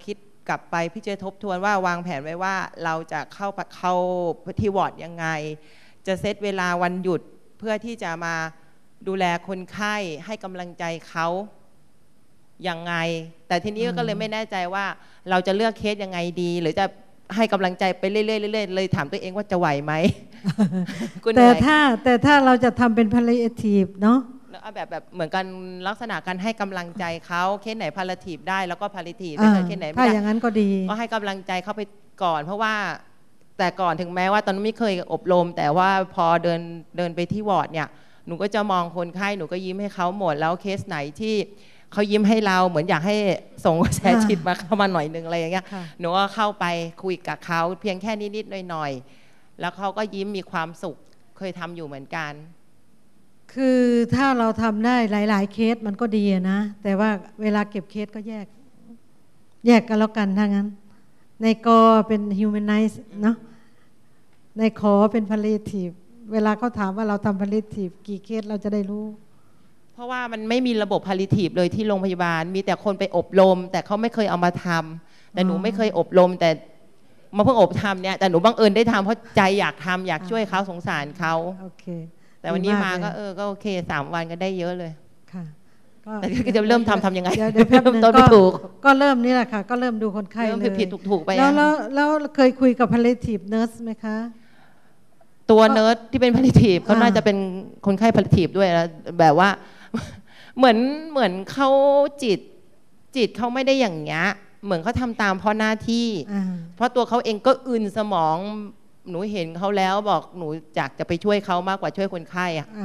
กลับไปพี่เจทบทวนว่าวางแผนไว้ว่าเราจะเข้าเข้าที่วอร์ดยังไงจะเซตเวลาวันหยุดเพื่อที่จะมาดูแลคนไข้ให้กำลังใจเขายังไงแต่ทีนี้ก็เลยไม่แน่ใจว่าเราจะเลือกเคสยังไงดีหรือจะให้กำลังใจไปเรื่อยๆเรื่อยๆเลยถามตัวเองว่าจะไหวไหมแต่ถ้าแต่ถ้าเราจะทำเป็น palliative เนาะแบบแบบเหมือนกันลักษณะการให้กำลังใจเขาเคสไหน palliative ได้แล้วก็ palliative ถ้าเคสไหนไม่ได้ถ้าอย่างนั้นก็ดีก็ให้กำลังใจเขาไปก่อนเพราะว่าแต่ก่อนถึงแม้ว่าตอนนั้นไม่เคยอบรมแต่ว่าพอเดินเดินไปที่วอร์ดเนี่ยหนูก็จะมองคนไข้หนูก็ยิ้มให้เขาหมดแล้วเคสไหนที่เขายิ้มให้เราเหมือนอยากให้ส่งกระแสจิตมาเข้ามาหน่อยนึงอะไรอย่างเงี้ยหนูก็เข้าไปคุยกับเขาเพียงแค่นิดๆหน่อยๆแล้วเขาก็ยิ้มมีความสุขเคยทำอยู่เหมือนกันคือถ้าเราทำได้หลายๆเคสมันก็ดีนะแต่ว่าเวลาเก็บเคสก็แยกแยกกันแล้วกันถ้างั้นในกอเป็น humanize เนาะในขอเป็น palliative เวลาเขาถามว่าเราทำ palliative กี่เคสเราจะได้รู้เพราะว่ามันไม่มีระบบ palliative เลยที่โรงพยาบาลมีแต่คนไปอบรมแต่เขาไม่เคยเอามาทำแต่หนูไม่เคยอบรมแต่มาเพิ่งอบทำเนี่ยแต่หนูบังเอิญได้ทำเพราะใจอยากทำอยากช่วยเขาสงสารเขาโอเคแต่วันนี้มาก็เออก็โอเคสามวันก็ได้เยอะเลยค่ะแต่ก็จะเริ่มทำทำยังไงเดี๋ยวแป๊บนึงก็ก็เริ่มนี่แหละค่ะก็เริ่มดูคนไข้เลยเริ่มผิดๆถูกๆไปแล้วแล้วแล้วเคยคุยกับ palliative nurse ไหมคะตัวเนิร์สที่เป็น palliative เขาน่าจะเป็นคนไข้ palliative ด้วยแล้วแบบว่าเหมือนเหมือนเขาจิตจิตเขาไม่ได้อย่างเงี้ยเหมือนเขาทำตามเพราะหน้าที่เพราะตัวเขาเองก็อึนสมองหนูเห็นเขาแล้วบอกหนูอยากจะไปช่วยเขามากกว่าช่วยคนไข้อะ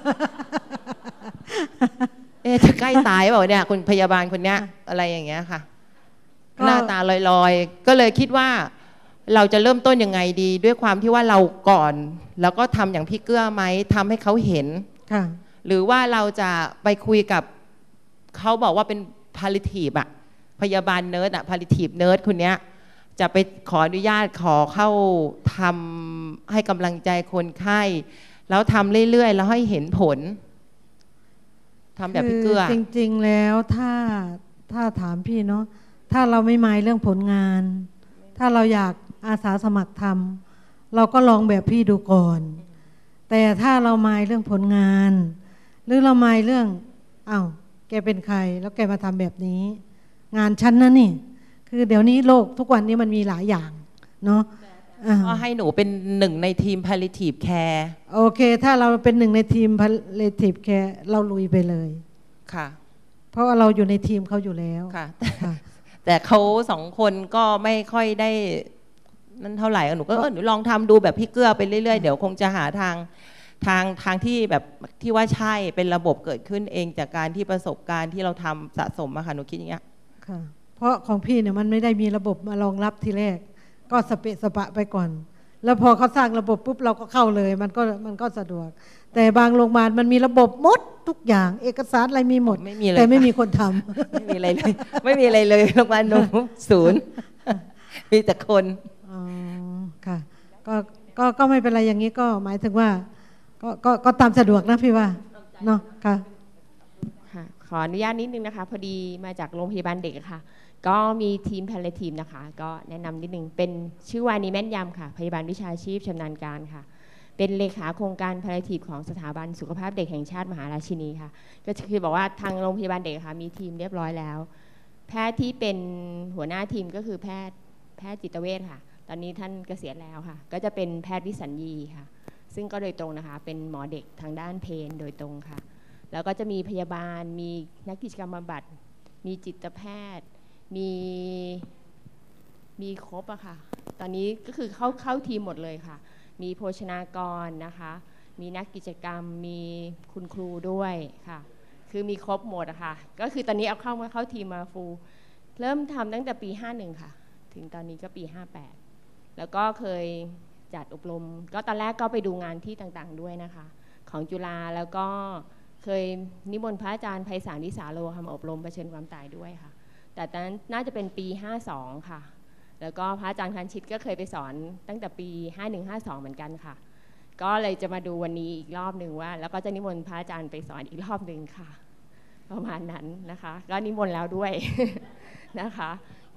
เอ๊ะจะใกล้ตายเปล่าเนี่ยคุณพยาบาลคนเนี้ยอะไรอย่างเงี้ยค่ะหน้าตาลอยๆก็เลยคิดว่าเราจะเริ่มต้นยังไงดีด้วยความที่ว่าเราก่อนแล้วก็ทำอย่างพี่เกื้อไหมทำให้เขาเห็นหรือว่าเราจะไปคุยกับเขาบอกว่าเป็น palliative อะพยาบาลเนิร์ดอะ palliative เนิร์ดคนเนี้ยจะไปขออนุญาตขอเข้าทำให้กำลังใจคนไข้แล้วทำเรื่อยๆแล้วให้เห็นผลทำแบบพี่เกื้อจริงๆแล้วถ้าถ้าถามพี่เนาะถ้าเราไม่หมายเรื่องผลงานถ้าเราอยากอาสาสมัครทำเราก็ลองแบบพี่ดูก่อนแต่ถ้าเราหมายเรื่องผลงานหรือเราหมายเรื่องอ้าวแกเป็นใครแล้วแกมาทำแบบนี้งานฉันนะนี่คือเดี๋ยวนี้โลกทุกวันนี้มันมีหลายอย่างเนาะก็ให้หนูเป็นหนึ่งในทีม palliative care โอเคถ้าเราเป็นหนึ่งในทีม palliative care เราลุยไปเลยค่ะเพราะว่าเราอยู่ในทีมเขาอยู่แล้วค่ะแต่เขาสองคนก็ไม่ค่อยได้นั่นเท่าไหร่หนูก็เออหนูลองทำดูแบบพี่เกื้อไปเรื่อยๆเดี๋ยวคงจะหาทางทางทางที่แบบที่ว่าใช่เป็นระบบเกิดขึ้นเองจากการที่ประสบการณ์ที่เราทำสะสมมาค่ะหนูคิดอย่างเงี้ยค่ะเพราะของพี่เนี่ยมันไม่ได้มีระบบมารองรับทีแรกก็สเปะสปะไปก่อนแล้วพอเขาสร้างระบบปุ๊บเราก็เข้าเลยมันก็มันก็สะดวกแต่บางโรงพยาบาลมันมีระบบหมดทุกอย่างเอกสารอะไรมีหมดแต่ไม่มีคนทำไม่มีอะไรเลยไม่มีอะไรเลยโรงพยาบาลหนูศูนย์มีแต่คนอ๋อค่ะก็ก็ก็ไม่เป็นไรอย่างนี้ก็หมายถึงว่าก็ก็ก็ตามสะดวกนะพี่ว่าเนาะค่ะค่ะขออนุญาตนิดนึงนะคะพอดีมาจากโรงพยาบาลเด็กค่ะก็มีทีม palliative นะคะก็แนะนำนิดนึงเป็นชื่อวานีแม่นยำค่ะพยาบาลวิชาชีพชำนาญการค่ะเป็นเลขาโครงการ palliative ของสถาบันสุขภาพเด็กแห่งชาติมหาราชินีค่ะก็คือบอกว่าทางโรงพยาบาลเด็กค่ะมีทีมเรียบร้อยแล้วแพทย์ที่เป็นหัวหน้าทีมก็คือแพทย์แพทย์จิตเวชค่ะตอนนี้ท่านเกษียณแล้วค่ะก็จะเป็นแพทย์วิสัญญีค่ะซึ่งก็โดยตรงนะคะเป็นหมอเด็กทางด้านเพนโดยตรงค่ะแล้วก็จะมีพยาบาลมีนักกิจกรรมบำบัดมีจิตแพทย์มีมีครบอะค่ะตอนนี้ก็คือเข้าเข้าทีมหมดเลยค่ะมีโภชนากรนะคะมีนักกิจกรรมมีคุณครูด้วยค่ะคือมีครบหมดอะค่ะก็คือตอนนี้เอาเข้ามาเข้าทีมมาฟูเริ่มทำตั้งแต่ปีห้าสิบเอ็ดค่ะถึงตอนนี้ก็ปีห้าสิบแปดแล้วก็เคยจัดอบรมก็ตอนแรกก็ไปดูงานที่ต่างๆด้วยนะคะของจุฬาแล้วก็เคยนิมนต์พระอาจารย์ไพศาลวิสาโลมาอบรมเผชิญความตายด้วยค่ะแต่ตอนนั้นน่าจะเป็นปีห้าสิบสองค่ะแล้วก็พระอาจารย์คันชิตก็เคยไปสอนตั้งแต่ปีห้าสิบเอ็ด ห้าสิบสองเหมือนกันค่ะก็เลยจะมาดูวันนี้อีกรอบหนึ่งว่าแล้วก็จะนิมนต์พระอาจารย์ไปสอนอีกรอบหนึ่งค่ะประมาณนั้นนะคะก็นิมนต์แล้วด้วยนะคะ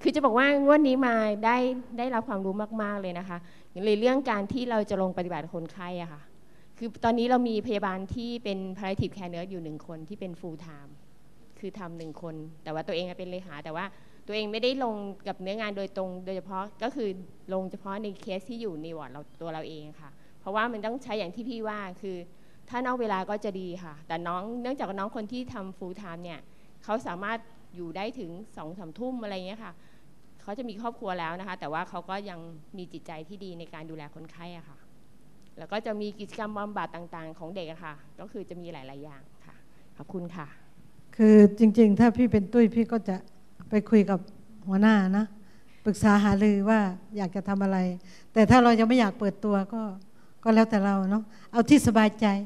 คือจะบอกว่างวดนี้มาได้ได้รับความรู้มากๆเลยนะคะในเรื่องการที่เราจะลงปฏิบัติคนไข้อะค่ะคือตอนนี้เรามีพยาบาลที่เป็น palliative care nurse อยู่หนึ่งคนที่เป็น full time คือทำหนึ่งคนแต่ว่าตัวเองเป็นเลขาแต่ว่าตัวเองไม่ได้ลงกับเนื้องานโดยตรงโดยเฉพาะก็คือลงเฉพาะในเคสที่อยู่ในวอร์ดเราตัวเราเองค่ะเพราะว่ามันต้องใช้อย่างที่พี่ว่าคือถ้านอกเวลาก็จะดีค่ะแต่น้องเนื่องจากน้องคนที่ทำ full time เนี่ยเขาสามารถอยู่ได้ถึงสองสามทุ่มอะไรเงี้ยค่ะเขาจะมีครอบครัวแล้วนะคะแต่ว่าเขาก็ยังมีจิตใจที่ดีในการดูแลคนไข้อะค่ะแล้วก็จะมีกิจกรรมบำบัดต่างๆของเด็กอะค่ะก็คือจะมีหลายๆอย่างค่ะขอบคุณค่ะคือจริงๆถ้าพี่เป็นตุ้ยพี่ก็จะไปคุยกับหัวหน้านะปรึกษาหารือว่าอยากจะทำอะไรแต่ถ้าเรายังไม่อยากเปิดตัวก็ก็แล้วแต่เราเนาะเอาที่สบายใจ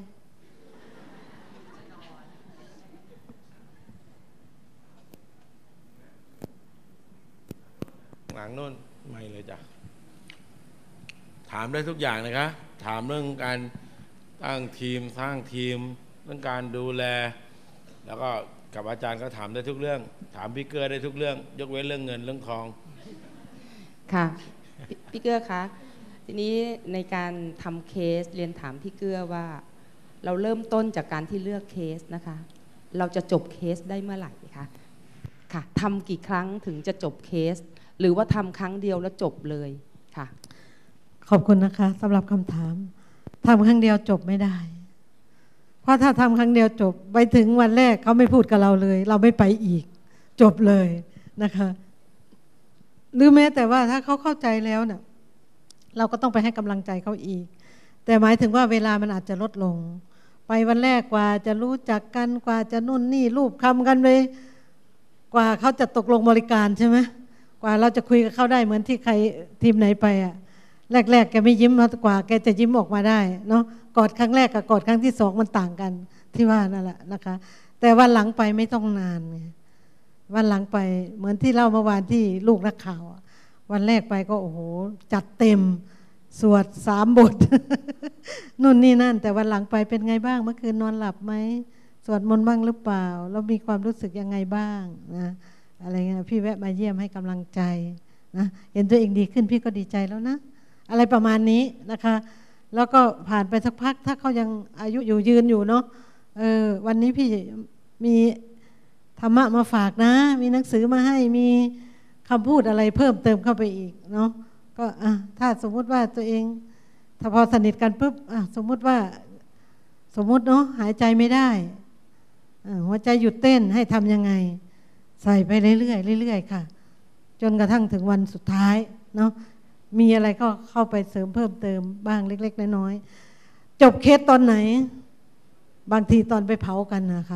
หลังโน่นไม่เลยจ้ะถามได้ทุกอย่างนะคะถามเรื่องการตั้งทีมสร้างทีมเรื่องการดูแลแล้วก็กับอาจารย์ก็ถามได้ทุกเรื่องถามพี่เกื้อได้ทุกเรื่องยกเว้นเรื่องเงินเรื่องทองค่ะพี่เกื้อคะทีนี้ในการทำเคสเรียนถามพี่เกื้อว่าเราเริ่มต้นจากการที่เลือกเคสนะคะเราจะจบเคสได้เมื่อไหร่คะค่ะทำกี่ครั้งถึงจะจบเคสหรือว่าทำครั้งเดียวแล้วจบเลยค่ะขอบคุณนะคะสำหรับคำถามทำครั้งเดียวจบไม่ได้เพราะถ้าทำครั้งเดียวจบไปถึงวันแรกเขาไม่พูดกับเราเลยเราไม่ไปอีกจบเลยนะคะหรือแม้แต่ว่าถ้าเขาเข้าใจแล้วเนี่ยเราก็ต้องไปให้กำลังใจเขาอีกแต่หมายถึงว่าเวลามันอาจจะลดลงไปวันแรกกว่าจะรู้จักกันกว่าจะนู่นนี่รูปคำกันเลยกว่าเขาจะตกลงบริการใช่ไหมกว่าเราจะคุยกับเขาได้เหมือนที่ใครทีมไหนไปอ่ะแรกๆแกไม่ยิ้มกว่าแกจะยิ้มออกมาได้เนาะกอดครั้งแรกกับกอดครั้งที่สองมันต่างกันที่ว่านั่นแหละนะคะแต่วันหลังไปไม่ต้องนานไงวันหลังไปเหมือนที่เล่าเมื่อวานที่ลูกนักข่าววันแรกไปก็โอ้โหจัดเต็มสวดสามบท นู่นนี่นั่นแต่วันหลังไปเป็นไงบ้างเมื่อคืนนอนหลับไหมสวดมนต์บ้างหรือเปล่าแล้วมีความรู้สึกยังไงบ้างนะอะไรเงี้ยพี่แวะมาเยี่ยมให้กำลังใจนะเห็นตัวเองดีขึ้นพี่ก็ดีใจแล้วนะอะไรประมาณนี้นะคะแล้วก็ผ่านไปสักพักถ้าเขายังอายุอยู่ยืนอยู่เนาะเออวันนี้พี่มีธรรมะมาฝากนะมีหนังสือมาให้มีคำพูดอะไรเพิ่มเติมเข้าไปอีกเนาะก็อ่ะถ้าสมมุติว่าตัวเองถ้าพอสนิทกันปุ๊บอ่ะสมมุติว่าสมมุติเนาะหายใจไม่ได้หัวใจหยุดเต้นให้ทำยังไงใส่ไปเรื่อยๆเรื่อยๆค่ะจนกระทั่งถึงวันสุดท้ายเนาะมีอะไรก็เข้าไปเสริมเพิ่มเติมบ้างเล็กๆน้อยๆจบเคสตอนไหนบางทีตอนไปเผากันนะคะ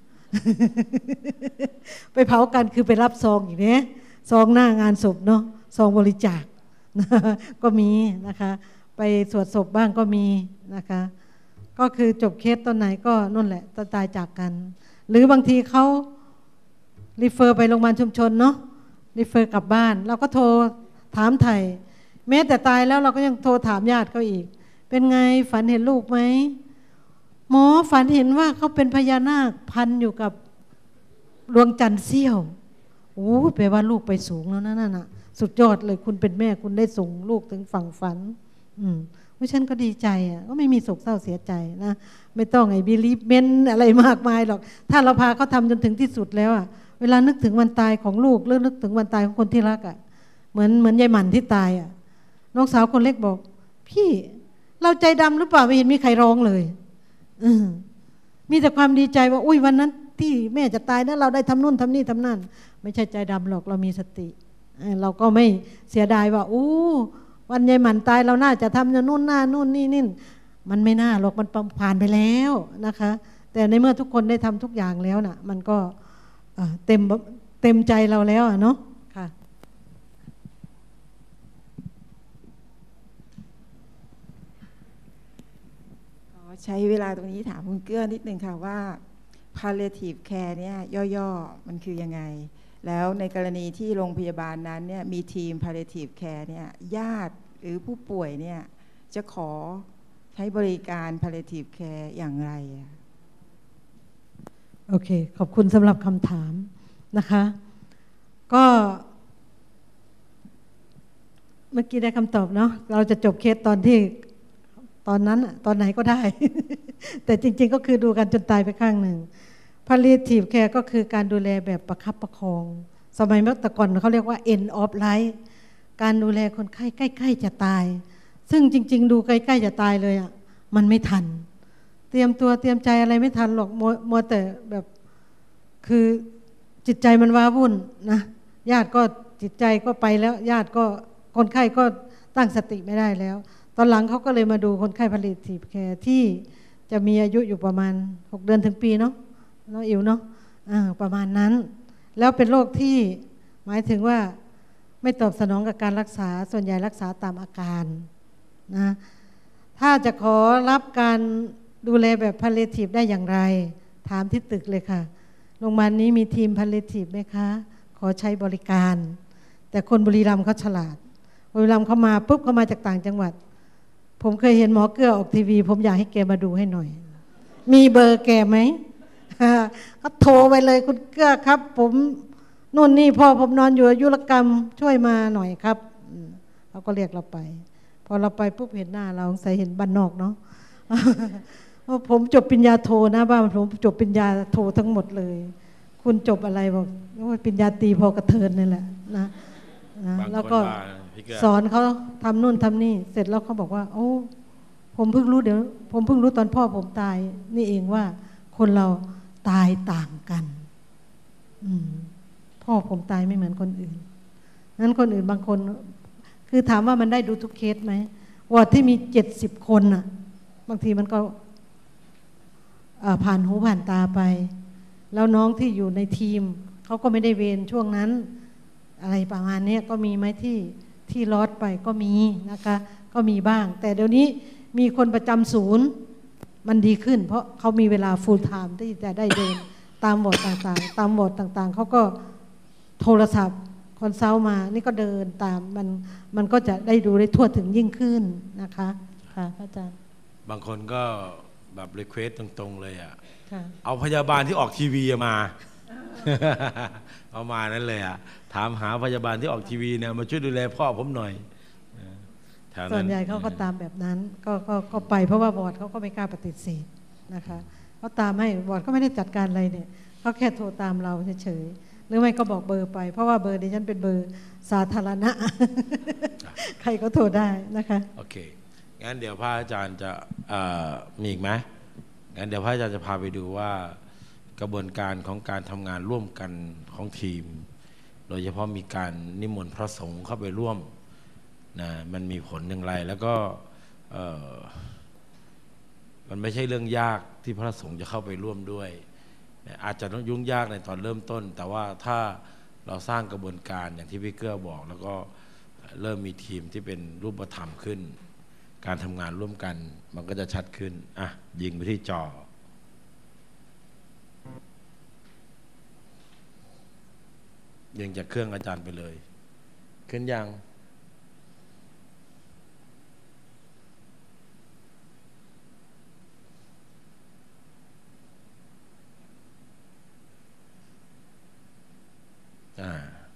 ไปเผากันคือไปรับซองอย่างนี้ซองหน้างานศพเนาะซองบริจาค ก็มีนะคะไปสวดศพบ้างก็มีนะคะก็คือจบเคสตอนไหนก็นั่นแหละตายจากกันหรือบางทีเขารีเฟอร์ไปโรงพยาบาลชุมชนเนาะรีเฟอร์กลับบ้านเราก็โทรถามไถ่แม้แต่ตายแล้วเราก็ยังโทรถามญาติเขาอีกเป็นไงฝันเห็นลูกไหมหมอฝันเห็นว่าเขาเป็นพญานาคพันอยู่กับดวงจันทร์เสี้ยวโอ้แปลว่าลูกไปสูงแล้วนะนั่นน่ะสุดยอดเลยคุณเป็นแม่คุณได้ส่งลูกถึงฝั่งฝันอืมเพราะฉันก็ดีใจอ่ะก็ไม่มีโศกเศร้าเสียใจนะไม่ต้องไอ้บิลีฟเมนอะไรมากมายหรอกถ้าเราพาเขาทำจนถึงที่สุดแล้วอ่ะเวลานึกถึงวันตายของลูกหรือนึกถึงวันตายของคนที่รักอ่ะเหมือนเหมือนยายหมันที่ตายอ่ะน้องสาวคนเล็กบอกพี่เราใจดำหรือเปล่าไม่เห็นมีใครร้องเลยมีแต่ความดีใจว่าอุ้ยวันนั้นที่แม่จะตายนะเราได้ทำนู่นทำนี่ทำนั่นไม่ใช่ใจดำหรอกเรามีสติเราก็ไม่เสียดายว่าอู้วันยายหมันตายเราน่าจะทำนู่นหน้านู่นนี่นี่มันไม่น่าหรอกมันผ่านไปแล้วนะคะแต่ในเมื่อทุกคนได้ทำทุกอย่างแล้วน่ะมันก็เต็มเต็มใจเราแล้วเนาะค่ะใช้เวลาตรงนี้ถามคุณเกื้อนิดนึงค่ะว่า palliative care เนี่ยย่อๆมันคือยังไงแล้วในกรณีที่โรงพยาบาลนั้นเนี่ยมีทีม palliative care เนี่ยญาติหรือผู้ป่วยเนี่ยจะขอใช้บริการ palliative care อย่างไรโอเคขอบคุณสำหรับคำถามนะคะก็เมื่อกี้ได้คำตอบเนาะเราจะจบเคสตอนที่ตอนนั้นตอนไหนก็ได้ แต่จริงๆก็คือดูกันจนตายไปข้างหนึ่ง palliative care ก็คือการดูแลแบบประคับประคองสมัยเมื่อแต่ก่อนเขาเรียกว่า end of life การดูแลคนไข้ใกล้ๆจะตายซึ่งจริงๆดูใกล้ๆจะตายเลยอ่ะมันไม่ทันเตรียมตัวเตรียมใจอะไรไม่ทันหรอกมัวแต่แบบคือจิตใจมันว้าวุ่นนะญาติก็จิตใจก็ไปแล้วญาติก็คนไข้ก็ตั้งสติไม่ได้แล้วตอนหลังเขาก็เลยมาดูคนไข้ palliative care ที่จะมีอายุอยู่ประมาณหกเดือนถึงปีเนาะเนาะอิ๋วเนาะประมาณนั้นแล้วเป็นโรคที่หมายถึงว่าไม่ตอบสนองกับการรักษาส่วนใหญ่รักษาตามอาการนะถ้าจะขอรับการดูแลแบบ palliative ได้อย่างไรถามที่ตึกเลยค่ะโรงพยาบาลนี้มีทีม palliative ไหมคะขอใช้บริการแต่คนบุรีรัมย์เขาฉลาดบุรีรัมย์เขามาปุ๊บเขามาจากต่างจังหวัดผมเคยเห็นหมอเกื้อออกทีวีผมอยากให้แกมาดูให้หน่อยมีเบอร์แกไหมก็โทรไปเลยคุณเกื้อครับผมนู่นนี่พ่อผมนอนอยู่อายุรกรรมช่วยมาหน่อยครับเขาก็เรียกเราไปพอเราไปปุ๊บเห็นหน้าเราใส่เห็นบ้านนอกเนาะ ผมจบปริญญาโทนะบ้านผมจบปริญญาโททั้งหมดเลยคุณจบอะไรบอกว่าปริญญาตรีพอกระเทินนี่แหละนะนะแล้วก็สอนเขาทำนู่นทำนี่เสร็จแล้วเขาบอกว่าโอ้ผมเพิ่งรู้เดี๋ยวผมเพิ่งรู้ตอนพ่อผมตายนี่เองว่าคนเราตายต่างกันอืมพ่อผมตายไม่เหมือนคนอื่นนั้นคนอื่นบางคนคือถามว่ามันได้ดูทุกเคสไหมวอร์ดที่มีเจ็ดสิบคนน่ะบางทีมันก็ผ่านหูผ่านตาไปแล้วน้องที่อยู่ในทีมเขาก็ไม่ได้เวรช่วงนั้นอะไรประมาณนี้ก็มีไหมที่ที่ลอดไปก็มีนะคะก็มีบ้างแต่เดี๋ยวนี้มีคนประจำศูนย์มันดีขึ้นเพราะเขามีเวลา full time ที่จะได้เดินตามวอร์ดต่างๆตามวอร์ดต่างๆเขาก็โทรศัพท์คอนซัลท์มานี่ก็เดินตามมันมันก็จะได้ดูได้ทั่วถึงยิ่งขึ้นนะคะค่ะพระอาจารย์บางคนก็แบบรีเควสตรงๆเลยอ่ะเอาพยาบาลที่ออกทีวีมา เอามานั้นเลยอ่ะถามหาพยาบาลที่ออกทีวีเนี่ยมาช่วยดูแลพ่อผมหน่อยส่วนใหญ่เขาก็ตามแบบนั้นก็ก็ก็ไปเพราะว่าบอร์ดเขาก็ไม่กล้าปฏิเสธนะคะเขาตามให้บอร์ดก็ไม่ได้จัดการอะไรเนี่ยเขาแค่โทรตามเราเฉยๆหรือไม่ก็บอกเบอร์ไปเพราะว่าเบอร์ดิฉันเป็นเบอร์สาธารณะ ใครก็โทรได้นะคะโอเคงั้นเดี๋ยวพระอาจารย์จะมีอีกไหมงั้นเดี๋ยวพระอาจารย์จะพาไปดูว่ากระบวนการของการทำงานร่วมกันของทีมโดยเฉพาะมีการนิมนต์พระสงฆ์เข้าไปร่วมนะมันมีผลอย่างไรแล้วก็มันไม่ใช่เรื่องยากที่พระสงฆ์จะเข้าไปร่วมด้วยอาจจะต้องยุ่งยากในตอนเริ่มต้นแต่ว่าถ้าเราสร้างกระบวนการอย่างที่พี่เกื้อบอกแล้วก็เริ่มมีทีมที่เป็นรูปธรรมขึ้นการทำงานร่วมกันมันก็จะชัดขึ้นอ่ะยิงไปที่จอยิงจากเครื่องอาจารย์ไปเลยขึ้นยังอ่า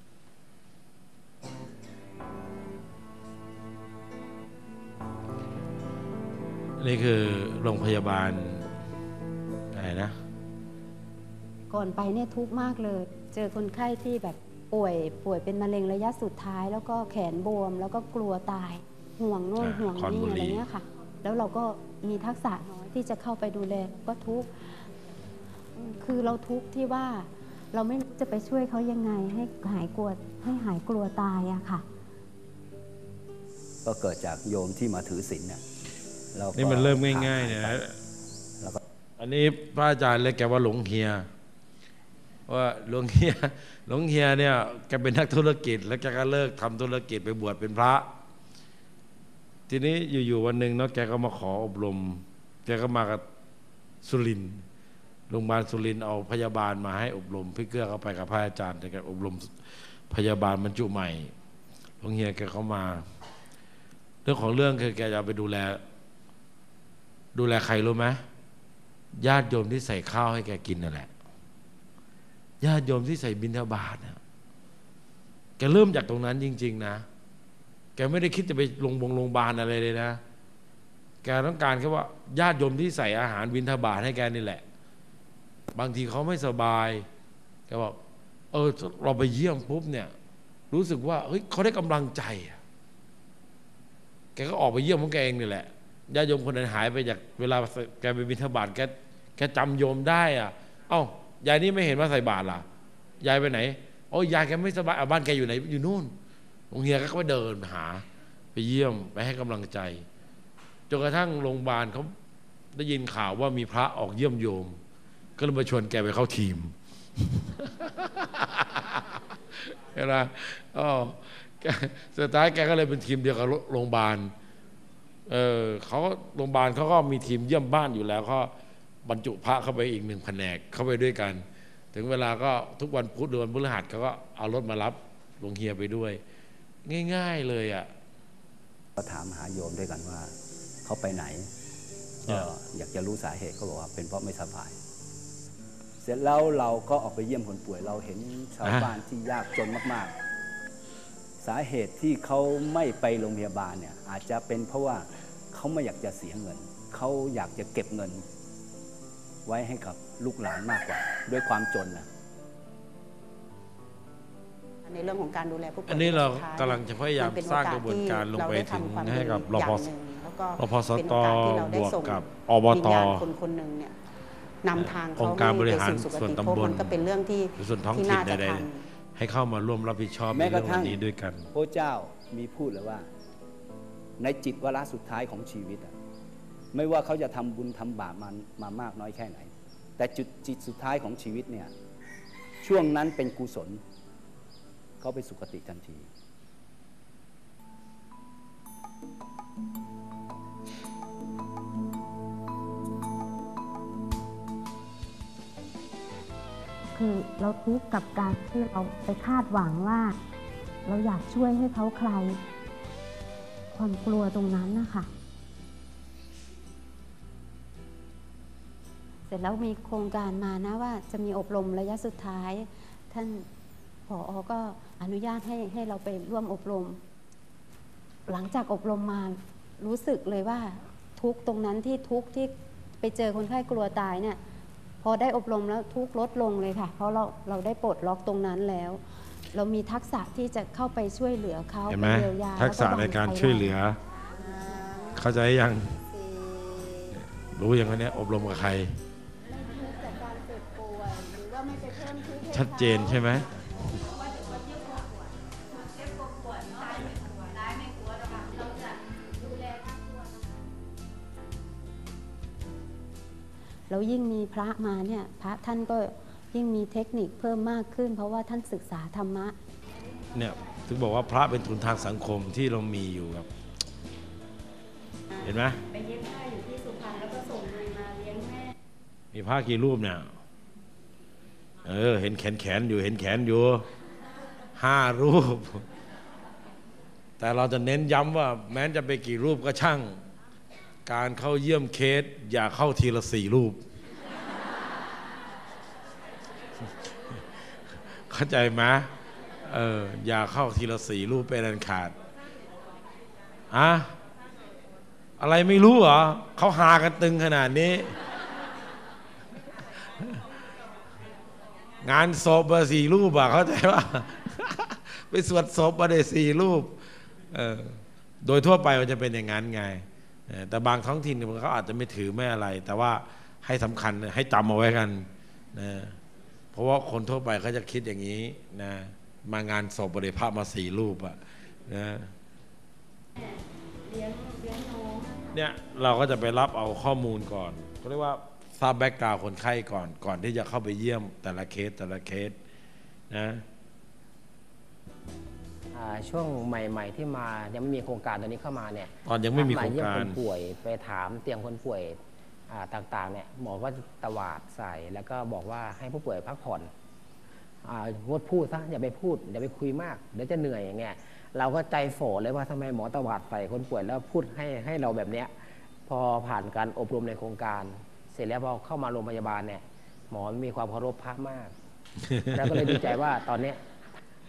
นี่คือโรงพยาบาลอะไรนะก่อนไปเนี่ยทุกข์มากเลยเจอคนไข้ที่แบบป่วยป่วยเป็นมะเร็งระยะสุดท้ายแล้วก็แขนบวมแล้วก็กลัวตายห่วงโน่นห่วงนี่อะไรเงี้ยค่ะแล้วเราก็มีทักษะน้อยที่จะเข้าไปดูแลก็ทุกข์คือเราทุกข์ที่ว่าเราไม่รู้จะไปช่วยเขายังไงให้หายกลัวให้หายกลัวตายอะค่ะก็เกิดจากโยมที่มาถือศีลเนี่ยนี่มันเริ่มง่ายๆนะอันนี้พระอาจารย์เรียกแกว่าหลวงเฮียว่าหลวงเฮียหลวงเฮียเนี่ยแกเป็นนักธุรกิจแล้วแกก็เลิกทำธุรกิจไปบวชเป็นพระทีนี้อยู่ๆวันหนึ่งเนาะแกก็มาขออบรมแกก็มากับสุรินทร์โรงพยาบาลสุรินทร์เอาพยาบาลมาให้อบรมพี่เกื้อเข้าไปกับพระอาจารย์ในการอบรมพยาบาลบรรจุใหม่หลวงเฮียแกเข้ามาเรื่องของเรื่องคือแกจะไปดูแลดูแลใครรู้ไหมญาติโยมที่ใส่ข้าวให้แกกินนั่นแหละญาติโยมที่ใส่บิณฑบาตนะแกเริ่มจากตรงนั้นจริงๆนะแกไม่ได้คิดจะไปลงบงโรงพยาบาลอะไรเลยนะแกต้องการแค่ว่าญาติโยมที่ใส่อาหารบิณฑบาตให้แกนี่แหละบางทีเขาไม่สบายแกบอกเออเราไปเยี่ยมปุ๊บเนี่ยรู้สึกว่าเฮ้ยเขาได้กำลังใจแกก็ออกไปเยี่ยมของแกเองนี่แหละญาติโยมคนนั้นหายไปจากเวลาแกไปบิณฑบาตแกแกจำโยมได้อ่ะเอ้ายายนี่ไม่เห็นว่าใส่บาตรล่ะยายไปไหนโอ้ยายแกไม่สบายบ้านแกอยู่ไหนอยู่นู่นหลวงเฮียก็ไปเดินหาไปเยี่ยมไปให้กำลังใจจนกระทั่งโรงพยาบาลเขาได้ยินข่าวว่ามีพระออกเยี่ยมโยมก็เลยมาชวนแกไปเข้าทีมเห็นไหมอ๋อสุดท้ายแกก็เลยเป็นทีมเดียวกับโรงพยาบาลเออเขาโรงพยาบาลเขาก็มีทีมเยี่ยมบ้านอยู่แล้วเขาบรรจุพระเข้าไปอีกหนึ่งแผนกเข้าไปด้วยกันถึงเวลาก็ทุกวันพุธเดือนพฤหัสเขาก็เอารถมารับหลวงเฮียไปด้วยง่ายๆเลยอ่ะก็ถามหาโยมด้วยกันว่าเขาไปไหนก็อยากจะรู้สาเหตุเขาบอกว่าเป็นเพราะไม่สบายเสร็จแล้วเราก็ออกไปเยี่ยมคนป่วยเราเห็นชาวบ้านที่ยากจนมากๆสาเหตุที่เขาไม่ไปโรงพยาบาลเนี่ยอาจจะเป็นเพราะว่าเขาไม่อยากจะเสียเงินเขาอยากจะเก็บเงินไว้ให้กับลูกหลานมากกว่าด้วยความจนนะในเรื่องของการดูแลผู้ป่วยอันนี้เรากำลังจะพยายามสร้างกระบวนการลงไปถึงให้กับรพรพสตบวกกับอบตคนคนหนึ่งเนี่ยนำทางองค์การบริหารส่วนตำบลก็เป็นเรื่องที่ส่วนท้องถิ่นใดๆให้เข้ามาร่วมรับผิดชอบในเรื่องนี้ด้วยกันพระเจ้ามีพูดเลยว่าในจิตวาระสุดท้ายของชีวิตไม่ว่าเขาจะทำบุญทำบาปมันมามากน้อยแค่ไหนแต่จุดจิตสุดท้ายของชีวิตเนี่ยช่วงนั้นเป็นกุศลเขาไปสุคติทันทีคือเราทุกข์กับการที่เราไปคาดหวังว่าเราอยากช่วยให้เขาคลายความกลัวตรงนั้นนะคะเสร็จแล้วมีโครงการมานะว่าจะมีอบรมระยะสุดท้ายท่านผอ.ก็อนุญาตให้ให้เราไปร่วมอบรมหลังจากอบรมมารู้สึกเลยว่าทุกตรงนั้นที่ทุกที่ไปเจอคนไข้กลัวตายเนี่ยพอได้อบรมแล้วทุกลดลงเลยค่ะเพราะเราเราได้ปลดล็อกตรงนั้นแล้วเรามีทักษะที่จะเข้าไปช่วยเหลือเขาไปเยียวยาทักษะในการช่วยเหลือเข้าใจยังรู้ยังไงเนี่ยอบรมกับใครชัดเจนใช่ไหมแล้วยิ่งมีพระมาเนี่ยพระท่านก็ยิ่งมีเทคนิคเพิ่มมากขึ้นเพราะว่าท่านศึกษาธรรมะเนี่ยถึงบอกว่าพระเป็นทุนทางสังคมที่เรามีอยู่ครับเห็นไหมไปเย็บผ้าอยู่ที่สุพรรณแล้วก็ส่งเงินมาเลี้ยงแม่มีผ้ากี่รูปเนี่ยเออเห็นแขนแขนอยู่เห็นแขนอยู่ห้ารูปแต่เราจะเน้นย้ำว่าแม้จะไปกี่รูปก็ช่างการเข้าเยี่ยมเคสอย่าเข้าทีละสี่รูปเข้าใจไหมเอออย่าเข้าทีละสี่รูปเป็นอันขาดอะอะไรไม่รู้เหรอเขาหากันตึงขนาดนี้งานศพมาสี่รูปอะเข้าใจว่าไปสวดศพมาได้สี่รูปเออโดยทั่วไปมันจะเป็นอย่างนั้นไงแต่บางท้องถิ่นเขาอาจจะไม่ถือไม่อะไรแต่ว่าให้สำคัญให้จำเอาไว้กันนะเพราะว่าคนทั่วไปเขาจะคิดอย่างนี้นะมางานศพบริพระมาสี่รูปอะนะเนี่ยเราก็จะไปรับเอาข้อมูลก่อนเขาเรียกว่าทราบแบ็กกราวด์คนไข้ก่อนก่อนที่จะเข้าไปเยี่ยมแต่ละเคสแต่ละเคสนะช่วงใหม่ๆที่มายังไม่มีโครงการตัวนี้เข้ามาเนี่ยตอนยังไม่มีโครงการคนป่วยไปถามเตียงคนป่วยต่างๆเนี่ยหมอก็ตวาดใส่แล้วก็บอกว่าให้ผู้ป่วยพักผ่อนงดพูดซะอย่าไปพูดอย่าไปคุยมากเดี๋ยวจะเหนื่อยอย่างเงี้ยเราก็ใจฝ่อเลยว่าทำไมหมอตวาดใส่คนป่วยแล้วพูดให้ให้เราแบบเนี้ยพอผ่านการอบรมในโครงการเสร็จแล้วพอเข้ามาโรงพยาบาลเนี่ยหมอมีความเคารพพระมาก แล้วก็เลยดีใจว่าตอนนี้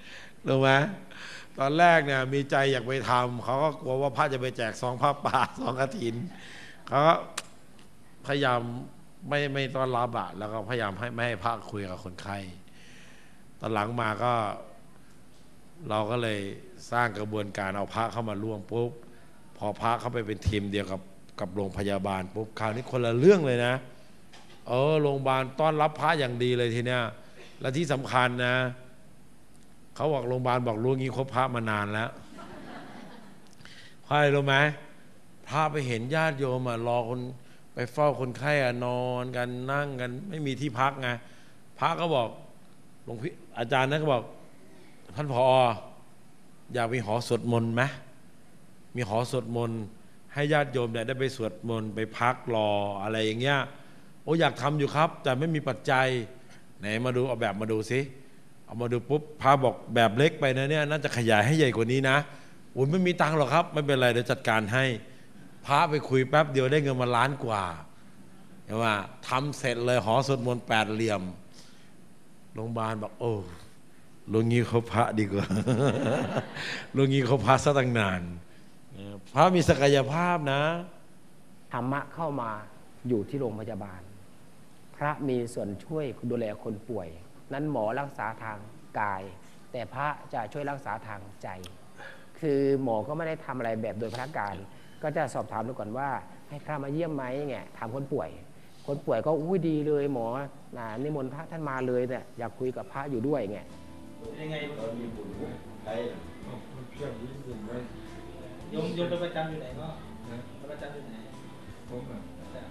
รู้ไหมตอนแรกเนี่ยมีใจอยากไปทำเขาก็กลัวว่าพระจะไปแจกซองผ้าป่าซองกฐินเขาก็พยายามไม่ไม่ต้อนรับอะแล้วก็พยายามให้ไม่ให้พระคุยกับคนไข้ตอนหลังมาก็เราก็เลยสร้างกระบวนการเอาพระเข้ามาร่วมปุ๊บพอพระเข้าไปเป็นทีมเดียวกับกับโรงพยาบาลปุ๊บคราวนี้คนละเรื่องเลยนะเออโรงพยาบาลต้อนรับพระอย่างดีเลยทีเนี้ยและที่สำคัญนะเขาบอกโรงพยาบาลบอกรู้งี้คบพระมานานแล้วเพราะอะไรรู้ไหมพระไปเห็นญาติโยมรอคนไปเฝ้าคนไข้นอนกันนั่งกันไม่มีที่พักไงพระก็บอกหลวงพี่อาจารย์นั้นก็บอกท่านผออยากมีหอสวดมนต์ไหมมีหอสวดมนต์ให้ญาติโยมได้ไปสวดมนต์ไปพักรออะไรอย่างเงี้ยโอ้อยากทำอยู่ครับแต่ไม่มีปัจจัยไหนมาดูเอาแบบมาดูสิเอามาดูปุ๊บพระบอกแบบเล็กไปนะเนี่ยน่าจะขยายให้ใหญ่กว่านี้นะโอ้ยไม่มีตังค์หรอกครับไม่เป็นไรเดี๋ยวจัดการให้พระไปคุยแป๊บเดียวได้เงินมาล้านกว่าเห็นว่าทำเสร็จเลยหอสวดมนต์แปดเหลี่ยมโรงพยาบาลบอกโอ้ลุงงี้เขาพระดีกว่า ลุงงี้เขาพระซะตั้งนานพระมีศักยภาพนะธรรมะเข้ามาอยู่ที่โรงพยาบาลพระมีส่วนช่วยดูแลคนป่วยนั้นหมอรักษาทางกายแต่พระจะช่วยรักษาทางใจคือหมอก็ไม่ได้ทำอะไรแบบโดยพระการก็จะสอบถามดูก่อนว่าให้พระมาเยี่ยมไหมไงถามคนป่วยคนป่วยก็อุ้ยดีเลยหมอนิมนต์พระท่านมาเลยเนี่ยอยากคุยกับพระอยู่ด้วยไงยังไงตอนมีบุญใครมันเพียงยิ่งบุญไหมยมยมไปประจำอยู่ไหนก็ประจำอยู่ไหนผมอ่ะ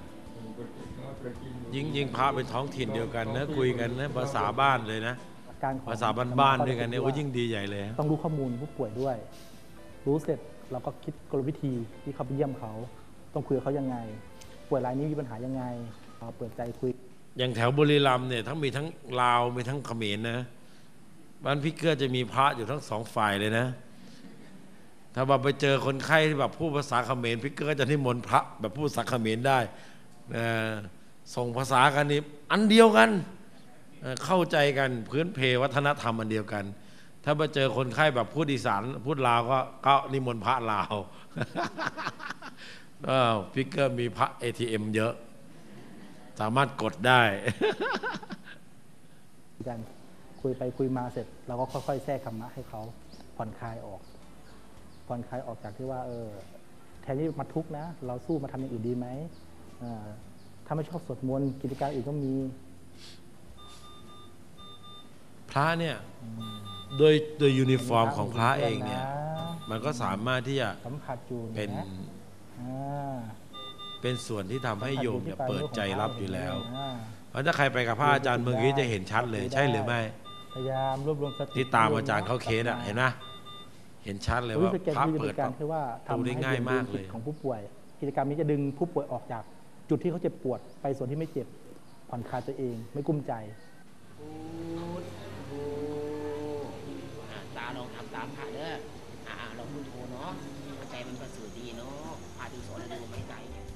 ยิ่งยิ่งพระเป็นท้องถิ่นเดียวกันนะคุยกันนะภาษาบ้านเลยนะภาษาบ้านๆด้วยกันเนี่ยโอ้ยิ่งดีใหญ่เลยต้องรู้ข้อมูลผู้ป่วยด้วยรู้เสร็จเราก็คิดกลวิธีที่เขาไปเยี่ยมเขาต้องคุยกับเขายังไงป่วยรายนี้มีปัญหายังไงเปิดใจคุยอย่างแถวบุรีรัมย์เนี่ยทั้งมีทั้งลาวมีทั้งเขมรนะบ้านพี่เกื้อจะมีพระอยู่ทั้งสองฝ่ายเลยนะถ้าแบบไปเจอคนไข้ที่แบบพูดภาษาเขมรพี่เกื้อจะนิมนต์พระแบบพูดภาษาเขมรได้ส่งภาษากันนี่อันเดียวกันเข้าใจกันพื้นเพวัฒนธรรมอันเดียวกันถ้าไปเจอคนไข้แบบพูดอีสานพูดลาวก็ก็นิมนต์พระลาวพี่เกื้อมีพระ เอ ที เอ็ม เยอะสามารถกดได้กันคุยไปคุยมาเสร็จเราก็ค่อยๆแทรกธรรมะให้เขาผ่อนคลายออกผ่อนคลายออกจากที่ว่าเออแทนที่มาทุกข์นะเราสู้มาทำอย่างอื่นดีไหมถ้าไม่ชอบสวดมนต์กิจการอื่นก็มีพระเนี่ยโดยโดยยูนิฟอร์มของพระเองเนี่ยมันก็สามารถที่จะสัมผัสอยู่เป็นเป็นส่วนที่ทำให้โยมเนี่ยเปิดใจรับอยู่แล้วเพราะถ้าใครไปกับพระอาจารย์เมื่อกี้จะเห็นชัดเลยใช่หรือไม่พยายามรวบรวมสติที่ตามอาจารย์เขาเคสอ่ะเห็นไหมเห็นชัดเลยว่าพระเปิดคือว่าทำได้ง่ายมากเลยของผู้ป่วยกิจกรรมนี้จะดึงผู้ป่วยออกจากจุดที่เขาเจ็บปวดไปส่วนที่ไม่เจ็บผ่อนคลายตัวเองไม่กุ้มใจตาลองทำตามพระเด้ออ่าลองพูดโทเนาะใจมันประเสริฐดีเนาะพาดูสอนดูไม่ใจ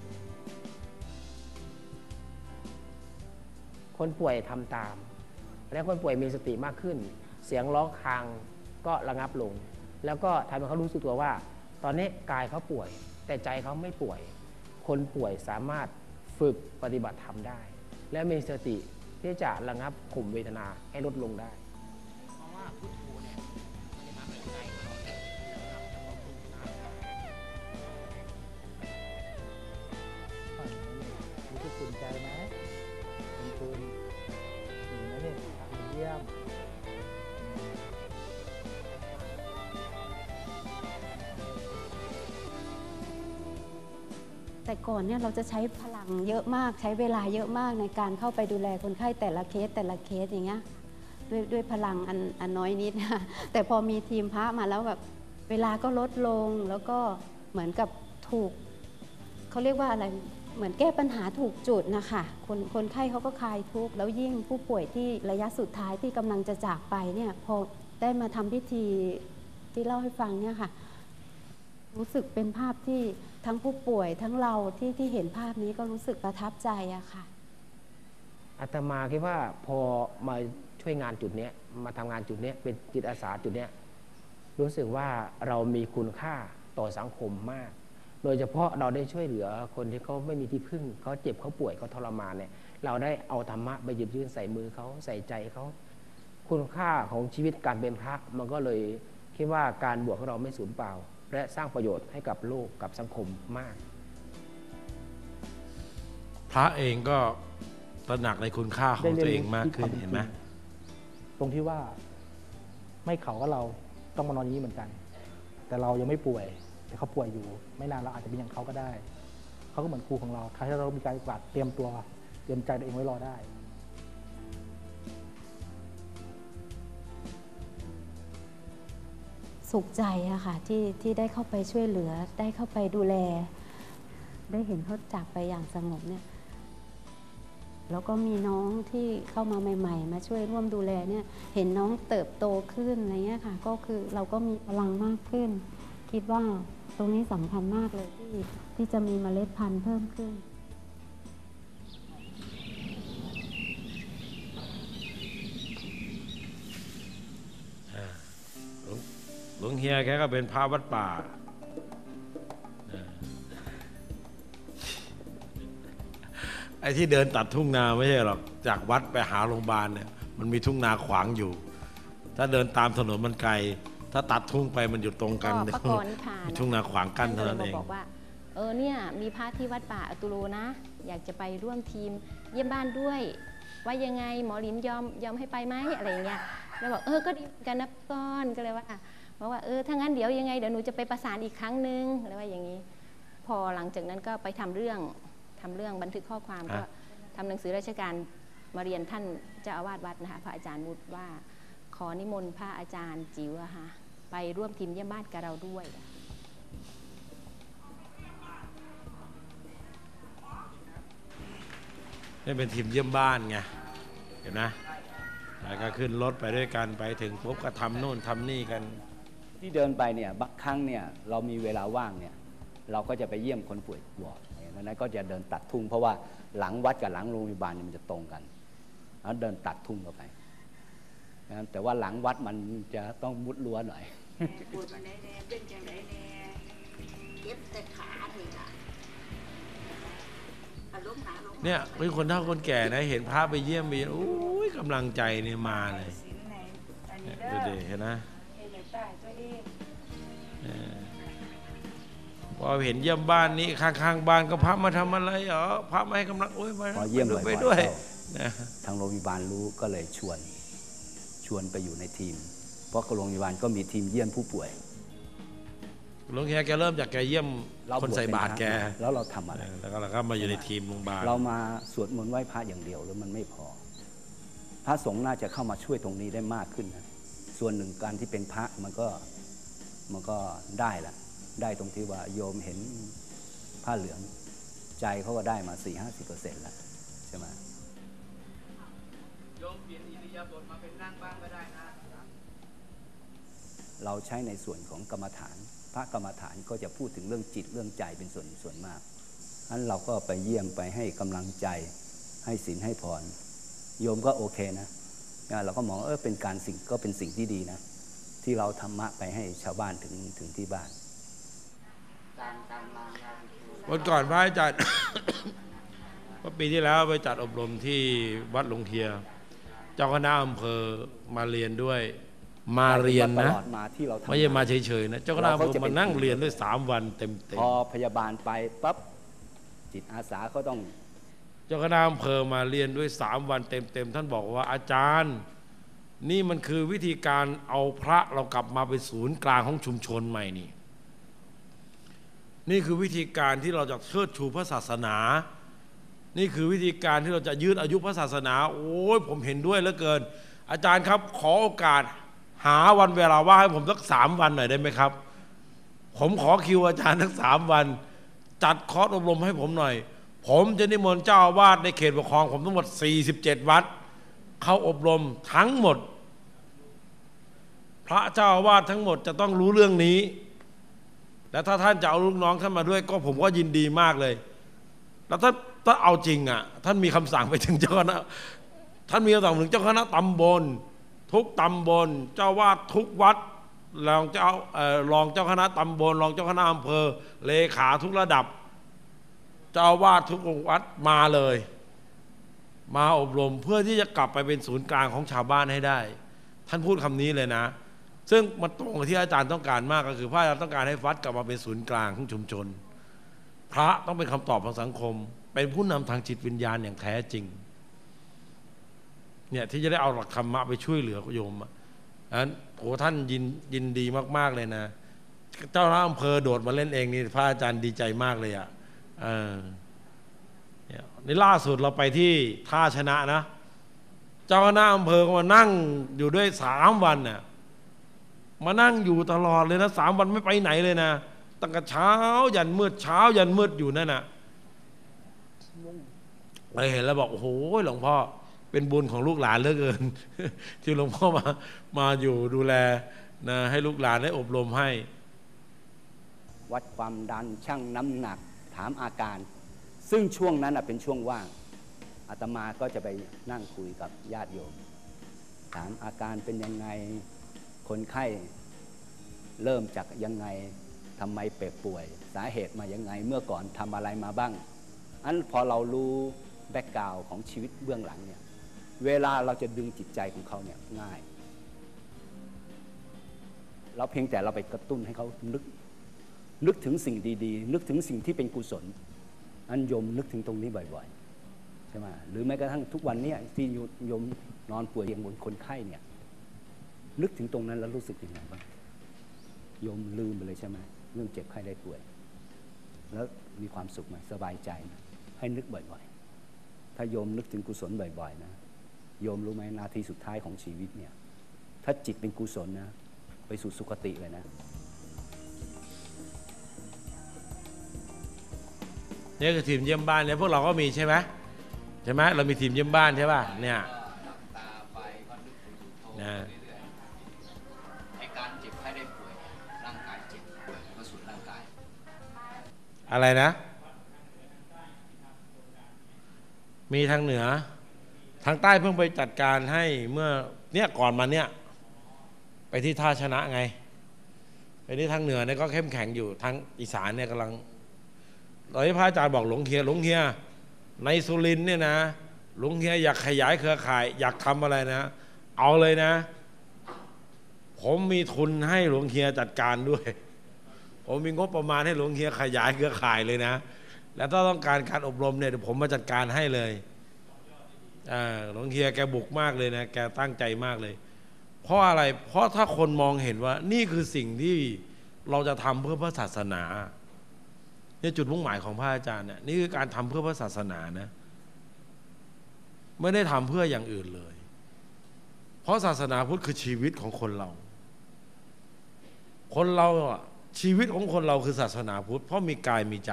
คนป่วยทำตามแล้วคนป่วยมีสติมากขึ้นเสียงร้องคางก็ระงับลงแล้วก็ทำให้เขารู้สึกตัวว่าตอนนี้กายเขาป่วยแต่ใจเขาไม่ป่วยคนป่วยสามารถฝึกปฏิบัติธรรมได้และมีสติที่จะระงับข่มเวทนาให้ลดลงได้เพราะว่าพุทโธเนี่ยมันจะทำให้ใจเราเนี่ยระงับจากความทุกข์รู้สึกอุ่นใจไหมคุณคุณเห็นไหมเนี่ยเยี่ยมแต่ก่อนเนี่ยเราจะใช้พลังเยอะมากใช้เวลาเยอะมากในการเข้าไปดูแลคนไข้แต่ละเคสแต่ละเคสอย่างเงี้ยด้วยด้วยพลังอันอันน้อยนิดนะแต่พอมีทีมพระมาแล้วแบบเวลาก็ลดลงแล้วก็เหมือนกับถูกเขาเรียกว่าอะไรเหมือนแก้ปัญหาถูกจุดนะคะคนคนไข้เขาก็คลายทุกข์แล้วยิ่งผู้ป่วยที่ระยะสุดท้ายที่กำลังจะจากไปเนี่ยพอได้มาทำพิธีที่เล่าให้ฟังเนี่ยค่ะรู้สึกเป็นภาพที่ทั้งผู้ป่วยทั้งเราที่ที่เห็นภาพนี้ก็รู้สึกประทับใจอะค่ะอาตมาคิดว่าพอมาช่วยงานจุดนี้มาทำงานจุดนี้เป็นจิตอาสาจุดนี้รู้สึกว่าเรามีคุณค่าต่อสังคมมาก โดยเฉพาะเราได้ช่วยเหลือคนที่เขาไม่มีที่พึ่งเขาเจ็บเขาป่วยเขาทรมานเนี่ยเราได้เอาธรรมะไปหยิบยื่นใส่มือเขาใส่ใจเขาคุณค่าของชีวิตการเป็นพระมันก็เลยคิดว่าการบวชของเราไม่สูญเปล่าและสร้างประโยชน์ให้กับโลกกับสังคมมากพระเองก็ตระหนักในคุณค่าของตัวเองมากขึ้นเห็นไหมตรงที่ว่าไม่เขาก็เราต้องมานอนอย่างนี้เหมือนกันแต่เรายังไม่ป่วยแต่เขาป่วยอยู่ไม่นานเราอาจจะเป็นอย่างเขาก็ได้เขาก็เหมือนครูของเราถ้าเรามีการปฏิบัติเตรียมตัวเตรียมใจตัวเองไว้รอได้สุขใจอะค่ะที่ที่ได้เข้าไปช่วยเหลือได้เข้าไปดูแลได้เห็นเขาจากไปอย่างสงบเนี่ยแล้วก็มีน้องที่เข้ามาใหม่ๆมาช่วยร่วมดูแลเนี่ยเห็นน้องเติบโตขึ้นอะไรเงี้ยค่ะก็คือเราก็มีพลังมากขึ้นคิดว่าตรงนี้สำคัญมากเลยที่ที่จะมีเมล็ดพันธุ์เพิ่มขึ้นหลวงเฮียแกก็เป็นพระวัดป่าไอ้ที่เดินตัดทุ่งนาไม่ใช่หรอกจากวัดไปหาโรงพยาบาลเนี่ยมันมีทุ่งนาขวางอยู่ถ้าเดินตามถนนมันไกลถ้าตัดทุ่งไปมันอยู่ตรงกันมีทุ่งนาขวางกั้นเท่านั้นเองบอกว่าเออเนี่ยมีพระที่วัดป่าอตุโลนะอยากจะไปร่วมทีมเยี่ยมบ้านด้วยว่ายังไงหมอหลินยอมยอมให้ไปไหมอะไรอย่างเงี้ยแล้วบอกเออก็ดีกันนะก้อนก็เลยว่าบอกว่าเออถ้างั้นเดี๋ยวยังไงเดี๋ยวหนูจะไปประสานอีกครั้งนึงอะไรว่าอย่างนี้พอหลังจากนั้นก็ไปทำเรื่องทำเรื่องบันทึกข้อความก็ทำหนังสือราชการมาเรียนท่านเจ้าอาวาสวัดนะคะพระอาจารย์มุดว่าขอนิมนต์พระอาจารย์จิ๋วอะค่ะไปร่วมทีมเยี่ยมบ้านกับเราด้วยนี่เป็นทีมเยี่ยมบ้านไงเห็นไหมแล้วก็ขึ้นรถไปด้วยกันไปถึงปุ๊บก็ทำโน่นทำนี่กันที่เดินไปเนี่ยบางครั้งเนี่ยเรามีเวลาว่างเนี่ยเราก็จะไปเยี่ยมคนป่วยวอร์ดนั้นก็จะเดินตัดทุ่งเพราะว่าหลังวัดกับหลังโรงพยาบาลมันจะตรงกันแล้วเดินตัดทุ่งเข้าไปนะแต่ว่าหลังวัดมันจะต้องมุดรั้วหน่อยปวดมาแน่ๆเป็นจังไรแน่เจ็บแต่ขาเลยค่ะเนี่ยเป็นคนเฒ่าคนแก่นะเห็นพระไปเยี่ยมมีโอ้ยกำลังใจเนี่ยมาเลยดูดิเห็นนะพอเห็นเยี่ยมบ้านนี้ข้างๆบ้านก็พระมาทำอะไรเหรอพระมาให้กำลังโอ้ยมาเยี่ยมไปด้วยนะทางโรงพยาบาลรู้ก็เลยชวนชวนไปอยู่ในทีมเพราะโรงพยาบาลก็มีทีมเยี่ยมผู้ป่วยหลวงเฮียแกเริ่มจากแกเยี่ยมคนใส่บาตรแกแล้วเราทำอะไรแล้วก็เราก็มาอยู่ในทีมโรงพยาบาลเรามาสวดมนต์ไหว้พระอย่างเดียวแล้วมันไม่พอพระสงฆ์น่าจะเข้ามาช่วยตรงนี้ได้มากขึ้นนะส่วนหนึ่งการที่เป็นพระมันก็มันก็ได้ละได้ตรงที่ว่าโยมเห็นผ้าเหลืองใจเขาก็ได้มาสี่ห้าสิบเปอร์เซ็นต์แล้วใช่ไหมโยมเปลี่ยนอิริยาบถมาเป็นนั่งบ้างก็ได้นะเราใช้ในส่วนของกรรมฐานพระกรรมฐานก็จะพูดถึงเรื่องจิตเรื่องใจเป็นส่วนส่วนมากนั้นเราก็ไปเยี่ยมไปให้กำลังใจให้ศีลให้พรโยมก็โอเคนะเราก็มองเออเป็นการสิ่งก็เป็นสิ่งที่ดีนะที่เราธรรมะไปให้ชาวบ้านถึงถึงที่บ้านวันก่อนพระอาจารย์ ว่าปีที่แล้วไปจัดอบรมที่วัดหลวงเทียเจ้าคณะอำเภอมาเรียนด้วยมาเรียนนะไม่ใช่มาเฉยๆนะเจ้าคณะอำเภอมานั่งเรียนด้วยสามวันเต็มๆพอพยาบาลไปปั๊บจิตอาสาเขาต้องเจ้าคณะอำเภอมาเรียนด้วยสามวันเต็มๆท่านบอกว่าอาจารย์นี่มันคือวิธีการเอาพระเรากลับมาเป็นศูนย์กลางของชุมชนใหม่นี่นี่คือวิธีการที่เราจะเชิดชูพระศาสนานี่คือวิธีการที่เราจะยืดอายุพระศาสนาโอ้ยผมเห็นด้วยเหลือเกินอาจารย์ครับขอโอกาสหาวันเวลาว่างให้ผมสักสามวันหน่อยได้ไหมครับผมขอคิวอาจารย์ทั้งสามวันจัดคอร์สอบรมให้ผมหน่อยผมจะนิมนต์เจ้าอาวาสในเขตปกครองผมทั้งหมดสี่สิบเจ็ดวัดเข้าอบรมทั้งหมดพระเจ้าอาวาสทั้งหมดจะต้องรู้เรื่องนี้และถ้าท่านจะเอาลูกน้องท่านมาด้วยก็ผมก็ยินดีมากเลยแล้วถ้าถ้าเอาจริงอ่ะท่านมีคำสั่งไปถึงเจ้าคณะท่านมีคำสั่งถึงเจ้าคณะตำบลทุกตำบลเจ้าวาดทุกวัดรองเจ้าเอ่อรองเจ้าคณะตำบลรองเจ้าคณะอำเภอเลขาทุกระดับเจ้าอาวาสทุกองค์วัดมาเลยมาอบรมเพื่อที่จะกลับไปเป็นศูนย์กลางของชาวบ้านให้ได้ท่านพูดคำนี้เลยนะซึ่งมันตรงกับที่อาจารย์ต้องการมากก็คือพระอาจารย์ต้องการให้วัดกลับมาเป็นศูนย์กลางของชุมชนพระต้องเป็นคำตอบของสังคมเป็นผู้นำทางจิตวิญญาณอย่างแท้จริงเนี่ยที่จะได้เอาหลักธรรมะไปช่วยเหลือโยมนั้นโอ้ท่านยินยินดีมากๆเลยนะเจ้าหน้าอำเภอโดดมาเล่นเองนี่พระอาจารย์ดีใจมากเลยอ่ะเออนี่ล่าสุดเราไปที่ท่าชนะนะเจ้าหน้าอำเภอก็มานั่งอยู่ด้วยสามวันน่ะมานั่งอยู่ตลอดเลยนะสามวันไม่ไปไหนเลยนะตั้งแต่เช้ายันมืดเช้ายันมืดอยู่นั่นน่ะเราเห็นแล้วบอกโอ้โหหลวงพ่อเป็นบุญของลูกหลานเหลือเกิน ที่หลวงพ่อมามาอยู่ดูแลนะให้ลูกหลานได้อบรมให้วัดความดันชั่งน้ำหนักถามอาการซึ่งช่วงนั้นเป็นช่วงว่างอาตมาก็จะไปนั่งคุยกับญาติโยมถามอาการเป็นยังไงคนไข้เริ่มจากยังไงทำไมเจ็บป่วยสาเหตุมายังไงเมื่อก่อนทำอะไรมาบ้างอันพอเรารู้แบ็กกราวด์ของชีวิตเบื้องหลังเนี่ยเวลาเราจะดึงจิตใจของเขาเนี่ยง่ายเราเพียงแต่เราไปกระตุ้นให้เขานึกนึกถึงสิ่งดีๆนึกถึงสิ่งที่เป็นกุศลอันโยมนึกถึงตรงนี้บ่อยๆใช่ไหมหรือแม้กระทั่งทุกวันนี้ที่โยมนอนป่วยยังบนคนไข้เนี่ยนึกถึงตรงนั้นแล้วรู้สึกยังไงบ้างโยมลืมไปเลยใช่ไหมเรื่องเจ็บไข้ได้ป่วยแล้วมีความสุขไหมสบายใจไหมให้นึกบ่อยๆถ้าโยมนึกถึงกุศลบ่อยๆนะโยมรู้ไหมนาทีสุดท้ายของชีวิตเนี่ยถ้าจิตเป็นกุศลนะไปสู่สุคติเลยนะนี่คือทีมเยี่ยมบ้านเนี่ยพวกเราก็มีใช่ไหมใช่ไหมเรามีทีมเยี่ยมบ้านใช่ป่ะเนี่ยนะการเจ็บไข้ได้ป่วยร่างกายเจ็บป่วยก็สุดร่างกายอะไรนะมีทางเหนือทางใต้เพิ่งไปจัดการให้เมื่อเนี่ยก่อนมาเนี่ยไปที่ท่าชนะไงไปที่ทางเหนือเนี่ยก็เข้มแข็งอยู่ทางอีสานเนี่ยกำลังตอนนี้พระอาจารย์บอกหลวงเฮียหลวงเฮียในสุรินทร์เนี่ยนะหลวงเฮียอยากขยายเครือข่ายอยากทำอะไรนะเอาเลยนะผมมีทุนให้หลวงเฮียจัดการด้วยผมมีงบประมาณให้หลวงเฮียขยายเครือข่ายเลยนะแล้วถ้าต้องการการอบรมเนี่ยเดี๋ยวผมมาจัดการให้เลยหลวงเฮียแกบุกมากเลยนะแกตั้งใจมากเลยเพราะอะไรเพราะถ้าคนมองเห็นว่านี่คือสิ่งที่เราจะทำเพื่อพระศาสนาเนี่ยจุดมุ่งหมายของพระอาจารย์เนี่ยนี่คือการทำเพื่อพระศาสนานะไม่ได้ทำเพื่ออย่างอื่นเลยเพราะศาสนาพุทธคือชีวิตของคนเราคนเราอ่ะชีวิตของคนเราคือศาสนาพุทธเพราะมีกายมีใจ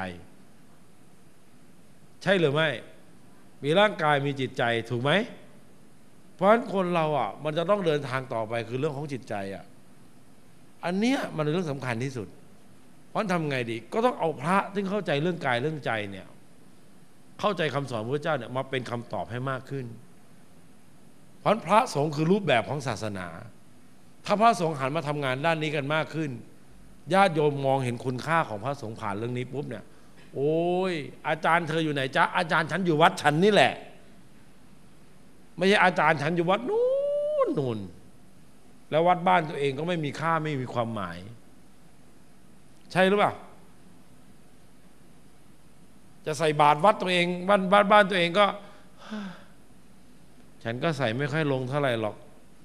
ใช่หรือไม่มีร่างกายมีจิตใจถูกไหมเพราะฉะนั้นคนเราอ่ะมันจะต้องเดินทางต่อไปคือเรื่องของจิตใจอ่ะอันเนี้ยมันเป็นเรื่องสำคัญที่สุดเพราะทำไงดีก็ต้องเอาพระที่เข้าใจเรื่องกายเรื่องใจเนี่ยเข้าใจคำสอนพระเจ้าเนี่ยมาเป็นคำตอบให้มากขึ้นเพราะพระสงฆ์คือรูปแบบของศาสนาถ้าพระสงฆ์หันมาทำงานด้านนี้กันมากขึ้นญาติโยมมองเห็นคุณค่าของพระสงฆ์ผ่านเรื่องนี้ปุ๊บเนี่ยโอ้ยอาจารย์เธออยู่ไหนจ๊ะอาจารย์ฉันอยู่วัดฉันนี่แหละไม่ใช่อาจารย์ฉันอยู่วัดนู้นนู่นแล้ววัดบ้านตัวเองก็ไม่มีค่าไม่มีความหมายใช่หรือเปล่าจะใส่บาตรวัดตัวเองบ้านบ้านบ้านตัวเองก็ฉันก็ใส่ไม่ค่อยลงเท่าไหร่หรอก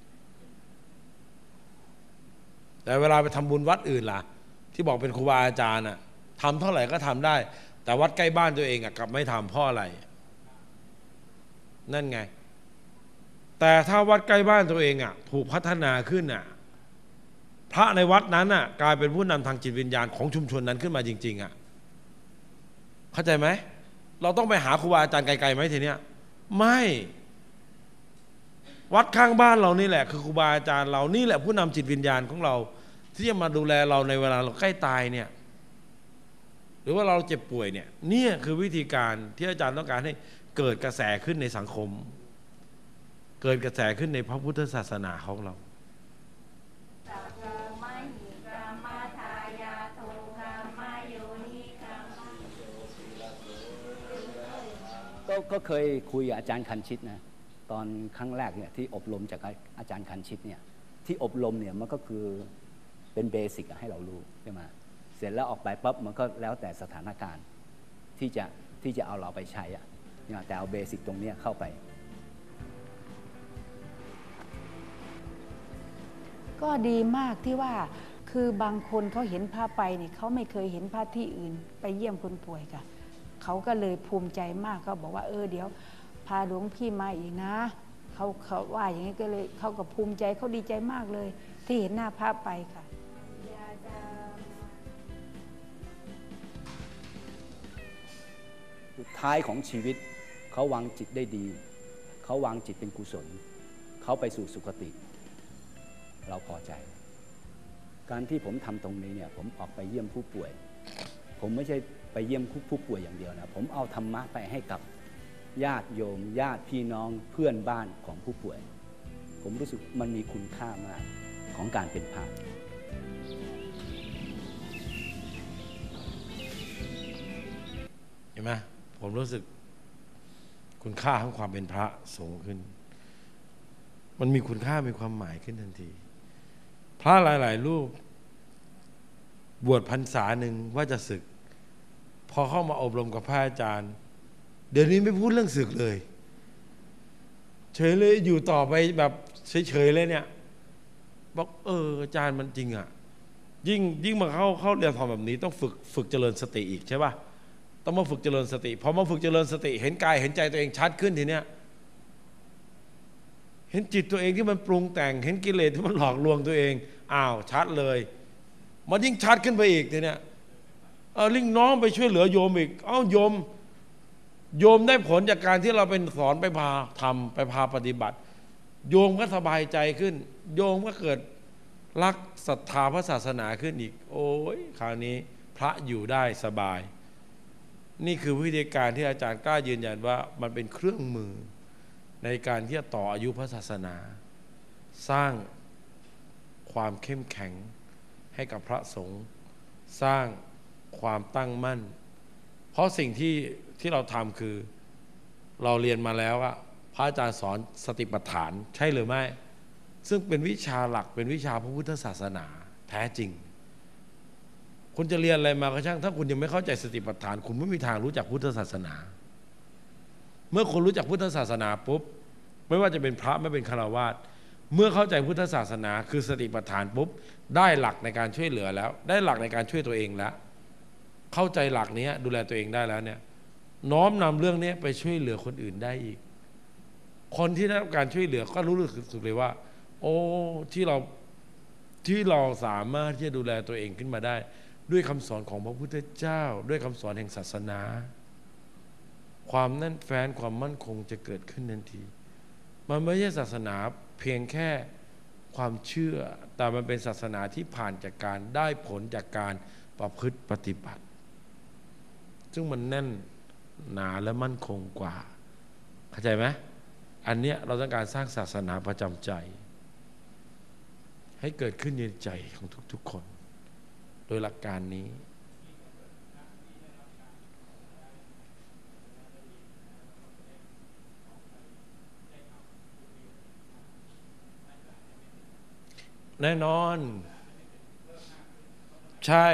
แต่เวลาไปทำบุญวัดอื่นล่ะที่บอกเป็นครูบาอาจารย์น่ะทำเท่าไหร่ก็ทำได้แต่วัดใกล้บ้านตัวเองกลับไม่ทำเพราะอะไรนั่นไงแต่ถ้าวัดใกล้บ้านตัวเองอ่ะถูกพัฒนาขึ้นอ่ะพระในวัดนั้นอ่ะกลายเป็นผู้นำทางจิตวิญญาณของชุมชนนั้นขึ้นมาจริงๆอ่ะเข้าใจไหมเราต้องไปหาครูบาอาจารย์ไกลๆไหมทีเนี้ยไม่วัดข้างบ้านเรานี่แหละคือครูบาอาจารย์เรานี่แหละผู้นำจิตวิญญาณของเราที่จะมาดูแลเราในเวลาเราใกล้ตายเนี่ยหรือว่าเราเจ็บป่วยเนี่ยนี่คือวิธีการที่อาจารย์ต้องการให้เกิดกระแสขึ้นในสังคมเกิดกระแสขึ้นในพระพุทธศาสนาของเราก็เคยคุยกับอาจารย์คันชิตนะตอนครั้งแรกเนี่ยที่อบรมจากอาจารย์คันชิตเนี่ยที่อบรมเนี่ยมันก็คือเป็นเบสิกให้เรารู้ใช่ไหมเสร็จแล้วออกไปปั๊บมันก็แล้วแต่สถานการณ์ที่จะที่จะเอาเราไปใช้อะแต่เอาเบสิกตรงนี้เข้าไปก็ดีมากที่ว่าคือบางคนเขาเห็นพระไปเนี่ยเขาไม่เคยเห็นพระที่อื่นไปเยี่ยมคนป่วยค่ะเขาก็เลยภูมิใจมากเขาบอกว่าเออเดี๋ยวพาหลวงพี่มาอีกนะเขาเขาว่าอย่างนี้ก็เลยเขาก็ภูมิใจเขาดีใจมากเลยที่เห็นหน้าพระไปค่ะสุดท้ายของชีวิตเขาวางจิตได้ดีเขาวางจิตเป็นกุศลเขาไปสู่สุคติเราพอใจการที่ผมทำตรงนี้เนี่ยผมออกไปเยี่ยมผู้ป่วยผมไม่ใช่ไปเยี่ยมผู้ป่วยอย่างเดียวนะผมเอาธรรมะไปให้กับญาติโยมญาติพี่น้องเพื่อนบ้านของผู้ป่วยผมรู้สึกมันมีคุณค่ามากของการเป็นพระเห็นไหมผมรู้สึกคุณค่าของความเป็นพระสูงขึ้นมันมีคุณค่ามีความหมายขึ้นทันทีพระหลายๆรูปบวชพรรษาหนึ่งว่าจะศึกพอเข้ามาอบรมกับพระอาจารย์เดี๋ยวนี้ไม่พูดเรื่องศึกเลยเฉยเลยอยู่ต่อไปแบบเฉยๆเลยเนี่ยบอกเอออาจารย์มันจริงอ่ะยิ่งยิ่งมาเข้าเข้าเรียนทำแบบนี้ต้องฝึกฝึกเจริญสติอีกใช่ป่ะต้องมาฝึกเจริญสติพอมาฝึกเจริญสติเห็นกายเห็นใจตัวเองชัดขึ้นทีเนี้ยเห็นจิตตัวเองที่มันปรุงแต่งเห็นกิเลสที่มันหลอกลวงตัวเองอ้าวชัดเลยมันยิ่งชัดขึ้นไปอีกทีเนี้ยเออลิงน้องไปช่วยเหลือโยมอีกเอ้าโยมโยมได้ผลจากการที่เราเป็นสอนไปพาทำไปพาปฏิบัติโยมก็สบายใจขึ้นโยมก็เกิดรักศรัทธาพระศาสนาขึ้นอีกโอ้ยคราวนี้พระอยู่ได้สบายนี่คือวิธีการที่อาจารย์กล้ายืนยันว่ามันเป็นเครื่องมือในการที่จะต่ออายุพระศาสนาสร้างความเข้มแข็งให้กับพระสงฆ์สร้างความตั้งมั่นเพราะสิ่งที่ที่เราทำคือเราเรียนมาแล้วว่าพระอาจารย์สอนสติปัฏฐานใช่หรือไม่ซึ่งเป็นวิชาหลักเป็นวิชาพระพุทธศาสนาแท้จริงคุณจะเรียนอะไรมาก็ช่างถ้าคุณยังไม่เข้าใจสติปัฏฐานคุณไม่มีทางรู้จักพุทธศาสนาเมื่อคุณรู้จักพุทธศาสนาปุ๊บไม่ว่าจะเป็นพระไม่เป็นฆราวาสเมื่อเข้าใจพุทธศาสนาคือสติปัฏฐานปุ๊บได้หลักในการช่วยเหลือแล้วได้หลักในการช่วยตัวเองแล้วเข้าใจหลักนี้ดูแลตัวเองได้แล้วเนี่ยน้อมนำเรื่องนี้ไปช่วยเหลือคนอื่นได้อีกคนที่ได้รับการช่วยเหลือก็รู้สึกเลยว่าโอ้ที่เราที่เราสามารถที่จะดูแลตัวเองขึ้นมาได้ด้วยคำสอนของพระพุทธเจ้าด้วยคำสอนแห่งศาสนาความแน่นแฟ้นความมั่นคงจะเกิดขึ้นทันทีมันไม่ใช่ศาสนาเพียงแค่ความเชื่อแต่มันเป็นศาสนาที่ผ่านจากการได้ผลจากการประพฤติปฏิบัติซึ่งมันแน่นหนาและมั่นคงกว่าเข้าใจไหมอันเนี้ยเราต้องการสร้างศาสนาประจำใจให้เกิดขึ้นในใจของทุกๆคนโดยหลักการนี้แน่นอนใช่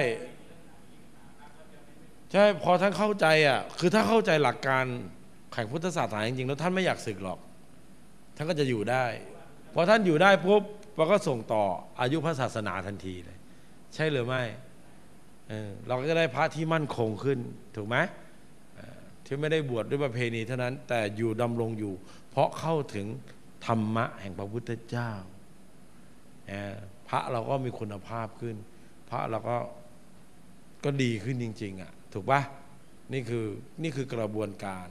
ใช่พอท่านเข้าใจอ่ะคือถ้าเข้าใจหลักการแห่งพุทธศาสนาจริงๆแล้วท่านไม่อยากสึกหรอกท่านก็จะอยู่ได้พอท่านอยู่ได้ปุ๊บเราก็ส่งต่ออายุพระศาสนาทันทีเลยใช่หรือไม่เออเราก็จะได้พระที่มั่นคงขึ้นถูกไหมที่ไม่ได้บวชด้วยประเพณีเท่านั้นแต่อยู่ดำรงอยู่เพราะเข้าถึงธรรมะแห่งพระพุทธเจ้าพระเราก็มีคุณภาพขึ้นพระเราก็ก็ดีขึ้นจริงๆอ่ะถูกปะนี่คือนี่คือกระบวนการ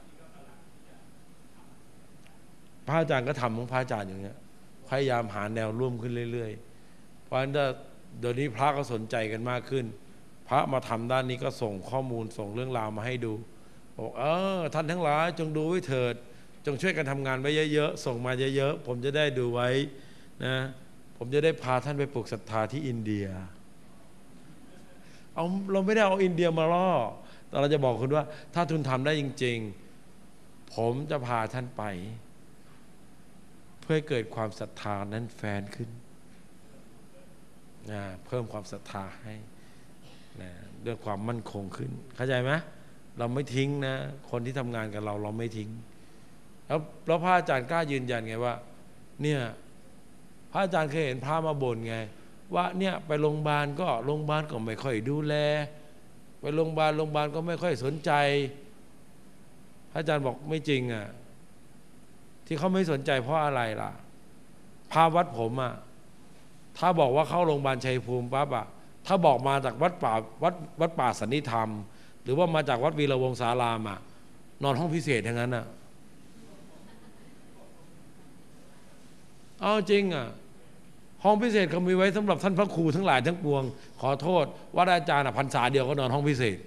พระอาจารย์ก็ทำของพระอาจารย์อย่างเงี้ยพยายามหาแนวร่วมขึ้นเรื่อยๆเพราะฉะนั้นเดี๋ยวนี้พระก็สนใจกันมากขึ้นพระมาทำด้านนี้ก็ส่งข้อมูลส่งเรื่องราวมาให้ดูบอกเออท่านทั้งหลายจงดูไว้เถิดจงช่วยกันทำงานไว้เยอะๆส่งมาเยอะๆผมจะได้ดูไว้นะผมจะได้พาท่านไปปลูกศรัทธาที่อินเดียเอาเราไม่ได้เอาอินเดียมาล่อแต่เราจะบอกคุณว่าถ้าทุนทำได้จริงๆผมจะพาท่านไปเพื่อให้เกิดความศรัทธานั้นแฟนขึ้นนะเพิ่มความศรัทธาให้นะเรื่องความมั่นคงขึ้นเข้าใจไหมเราไม่ทิ้งนะคนที่ทำงานกับเราเราไม่ทิ้งแล้วแล้วพระอาจารย์กล้ายืนยันไงว่าเนี่ยพระอาจารย์เคยเห็นพระมาบ่นไงว่าเนี่ยไปโรงพยาบาลก็โรงพยาบาลก็ไม่ค่อยดูแลไปโรงพยาบาลโรงพยาบาลก็ไม่ค่อยสนใจพระอาจารย์บอกไม่จริงอ่ะที่เขาไม่สนใจเพราะอะไรล่ะพาวัดผมอ่ะถ้าบอกว่าเข้าโรงพยาบาลชัยภูมิปั๊บอ่ะถ้าบอกมาจากวัดป่าวัดวัดป่าสันนิธรรมหรือว่ามาจากวัดวีระวงศารามอ่ะนอนห้องพิเศษทั้งนั้นอ่ะเอาจริงอ่ะห้องพิเศษเขามีไว้สำหรับท่านพระครูทั้งหลายทั้งปวงขอโทษวัดอาจารย์พรรษาเดียวก็นอนห้องพิเศษ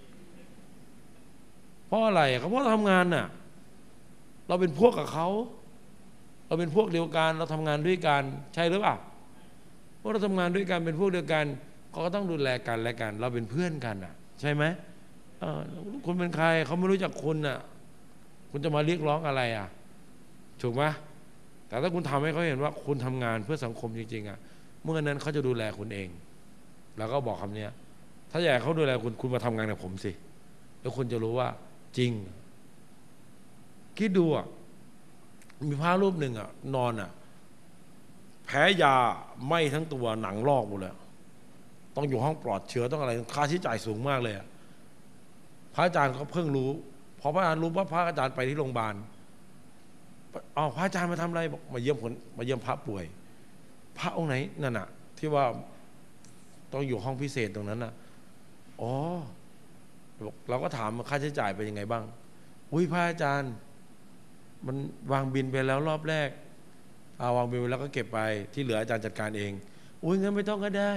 เพราะอะไรเขาเพราะเราทำงานน่ะเราเป็นพวกกับเขาเราเป็นพวกเดียวกันเราทำงานด้วยกันใช่หรือเปล่าเพราะเราทำงานด้วยกันเป็นพวกเดียวกันเขาก็ต้องดูแลกันและกันเราเป็นเพื่อนกันน่ะใช่ไหมคุณเป็นใครเขาไม่รู้จักคุณน่ะคุณจะมาเรียกร้องอะไรอ่ะถูกไหมแต่ถ้าคุณทำให้เขาเห็นว่าคุณทำงานเพื่อสังคมจริงๆอ่ะเมื่อนั้นเขาจะดูแลคุณเองแล้วก็บอกคำนี้ถ้าอยากเขาดูแลคุณคุณมาทำงานกับผมสิแล้วคุณจะรู้ว่าจริงคิดดูอ่ะมีพระรูปหนึ่งอ่ะนอนอ่ะแพ้ยาไหม้ทั้งตัวหนังลอกหมดเลยต้องอยู่ห้องปลอดเชื้อต้องอะไรค่าใช้จ่ายสูงมากเลยอ่ะพระอาจารย์เขาเพิ่งรู้พอพระอาจารย์รู้ว่าพระอาจารย์ไปที่โรงพยาบาลอ๋อพระอาจารย์มาทำอะไรบอกมาเยี่ยมคนมาเยี่ยมพระป่วยพระองค์ไหนนั่นน่ะที่ว่าต้องอยู่ห้องพิเศษตรงนั้นน่ะอ๋อเราก็ถามค่าใช้จ่ายเป็นยังไงบ้างอุ้ยพระอาจารย์มันวางบินไปแล้วรอบแรกเอาวางบินไปแล้วก็เก็บไปที่เหลืออาจารย์จัดการเองอุ้ยงั้นไม่ต้องก็ได้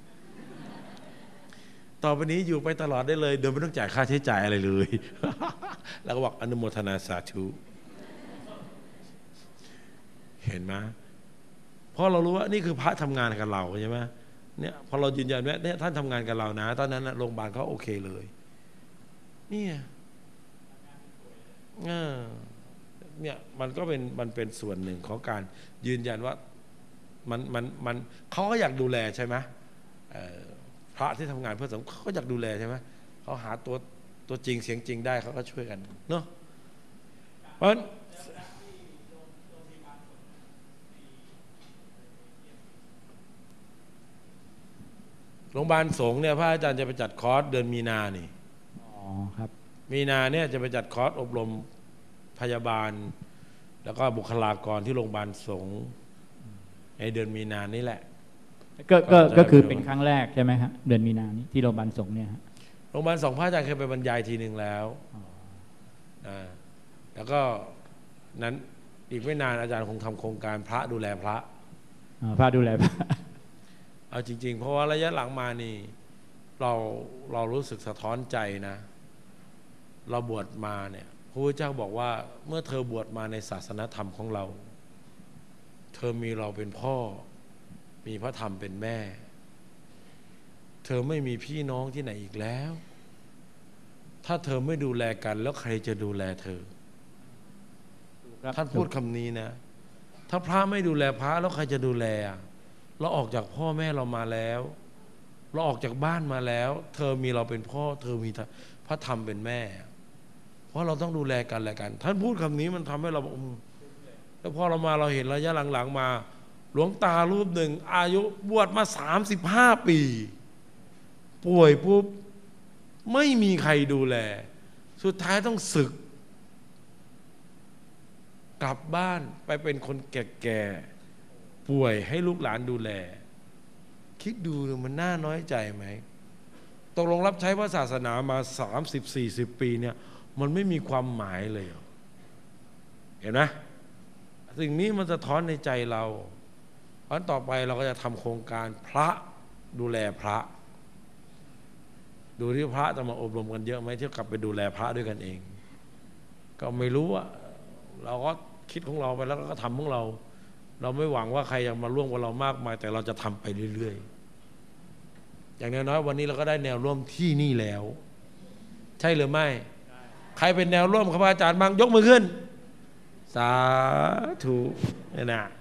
ต่อไปนี้อยู่ไปตลอดได้เลยโดยไม่ต้องจ่ายค่าใช้จ่ายอะไรเลย แล้วก็บอกอนุโมทนาสาธุเห็นไหมเพราะเรารู้ว่านี่คือพระทำงานกับเราใช่ไหมเนี่ยพอเรายืนยันว่าเนี่ยท่านทำงานกับเรานะตอนนั้นโรงพยาบาลเขาโอเคเลยนี่เนี่ยมันก็เป็นมันเป็นส่วนหนึ่งของการยืนยันว่ามันมันมันเขาก็อยากดูแลใช่ไหมพระที่ทำงานเพื่อสังคมเขาก็อยากดูแลใช่ไหมเขาหาตัวตัวจริงเสียงจริงได้เขาก็ช่วยกันเนาะเพราะฉะนั้นโรงพยาบาลสงฆ์เนี่ยพระอาจารย์จะไปจัดคอร์สเดือนมีนานี่อ๋อครับมีนาเนี่ยจะไปจัดคอร์สอบรมพยาบาลแล้วก็บุคลากรที่โรงพยาบาลสงฆ์ในเดือนมีนานี่แหละก็ก็ก็คือเป็นครั้งแรกใช่ไหมครับเดือนมีนานี้ที่โรงพยาบาลสงฆ์เนี่ยโรงพยาบาลสงฆ์พระอาจารย์เคยไปบรรยายทีหนึ่งแล้วอ่าแล้วก็นั้นอีกไม่นานอาจารย์คงทำโครงการพระดูแลพระพระดูแลพระเอาจริงๆเพราะว่าระยะหลังมานี่เราเรารู้สึกสะท้อนใจนะเราบวชมาเนี่ยพระพุทธเจ้าบอกว่าเมื่อเธอบวชมาในศาสนธรรมของเราเธอมีเราเป็นพ่อมีพระธรรมเป็นแม่เธอไม่มีพี่น้องที่ไหนอีกแล้วถ้าเธอไม่ดูแลกันแล้วใครจะดูแลเธอท่านพูดคำนี้นะถ้าพระไม่ดูแลพระแล้วใครจะดูแลเราออกจากพ่อแม่เรามาแล้วเราออกจากบ้านมาแล้วเธอมีเราเป็นพ่อเธอมีพระธรรมเป็นแม่เพราะเราต้องดูแลกันและกันท่านพูดคำนี้มันทำให้เราแล้วพอเรามาเราเห็นระยะหลังๆมาหลวงตารูปหนึ่งอายุบวชมาสามสิบห้าปีป่วยปุ๊บไม่มีใครดูแลสุดท้ายต้องสึกกลับบ้านไปเป็นคนแก่ๆป่วยให้ลูกหลานดูแลคิดดูมันน่าน้อยใจไหมตกลงรับใช้พระศาสนามาสามสิบสี่สิบปีเนี่ยมันไม่มีความหมายเลยเห็นไหมสิ่งนี้มันสะท้อนในใจเราเพราะต่อไปเราก็จะทำโครงการพระดูแลพระดูที่พระจะมาอบรมกันเยอะไหมที่กลับไปดูแลพระด้วยกันเองก็ไม่รู้ว่าเราก็คิดของเราไปแล้วก็ทำของเราเราไม่หวังว่าใครจะมาร่วมกับเรามากมายแต่เราจะทำไปเรื่อยๆอย่างน้อยๆวันนี้เราก็ได้แนวร่วมที่นี่แล้วใช่หรือไม่ใครเป็นแนวร่วมครับอาจารย์บ้างยกมือขึ้นสาธุเนี่ยนะ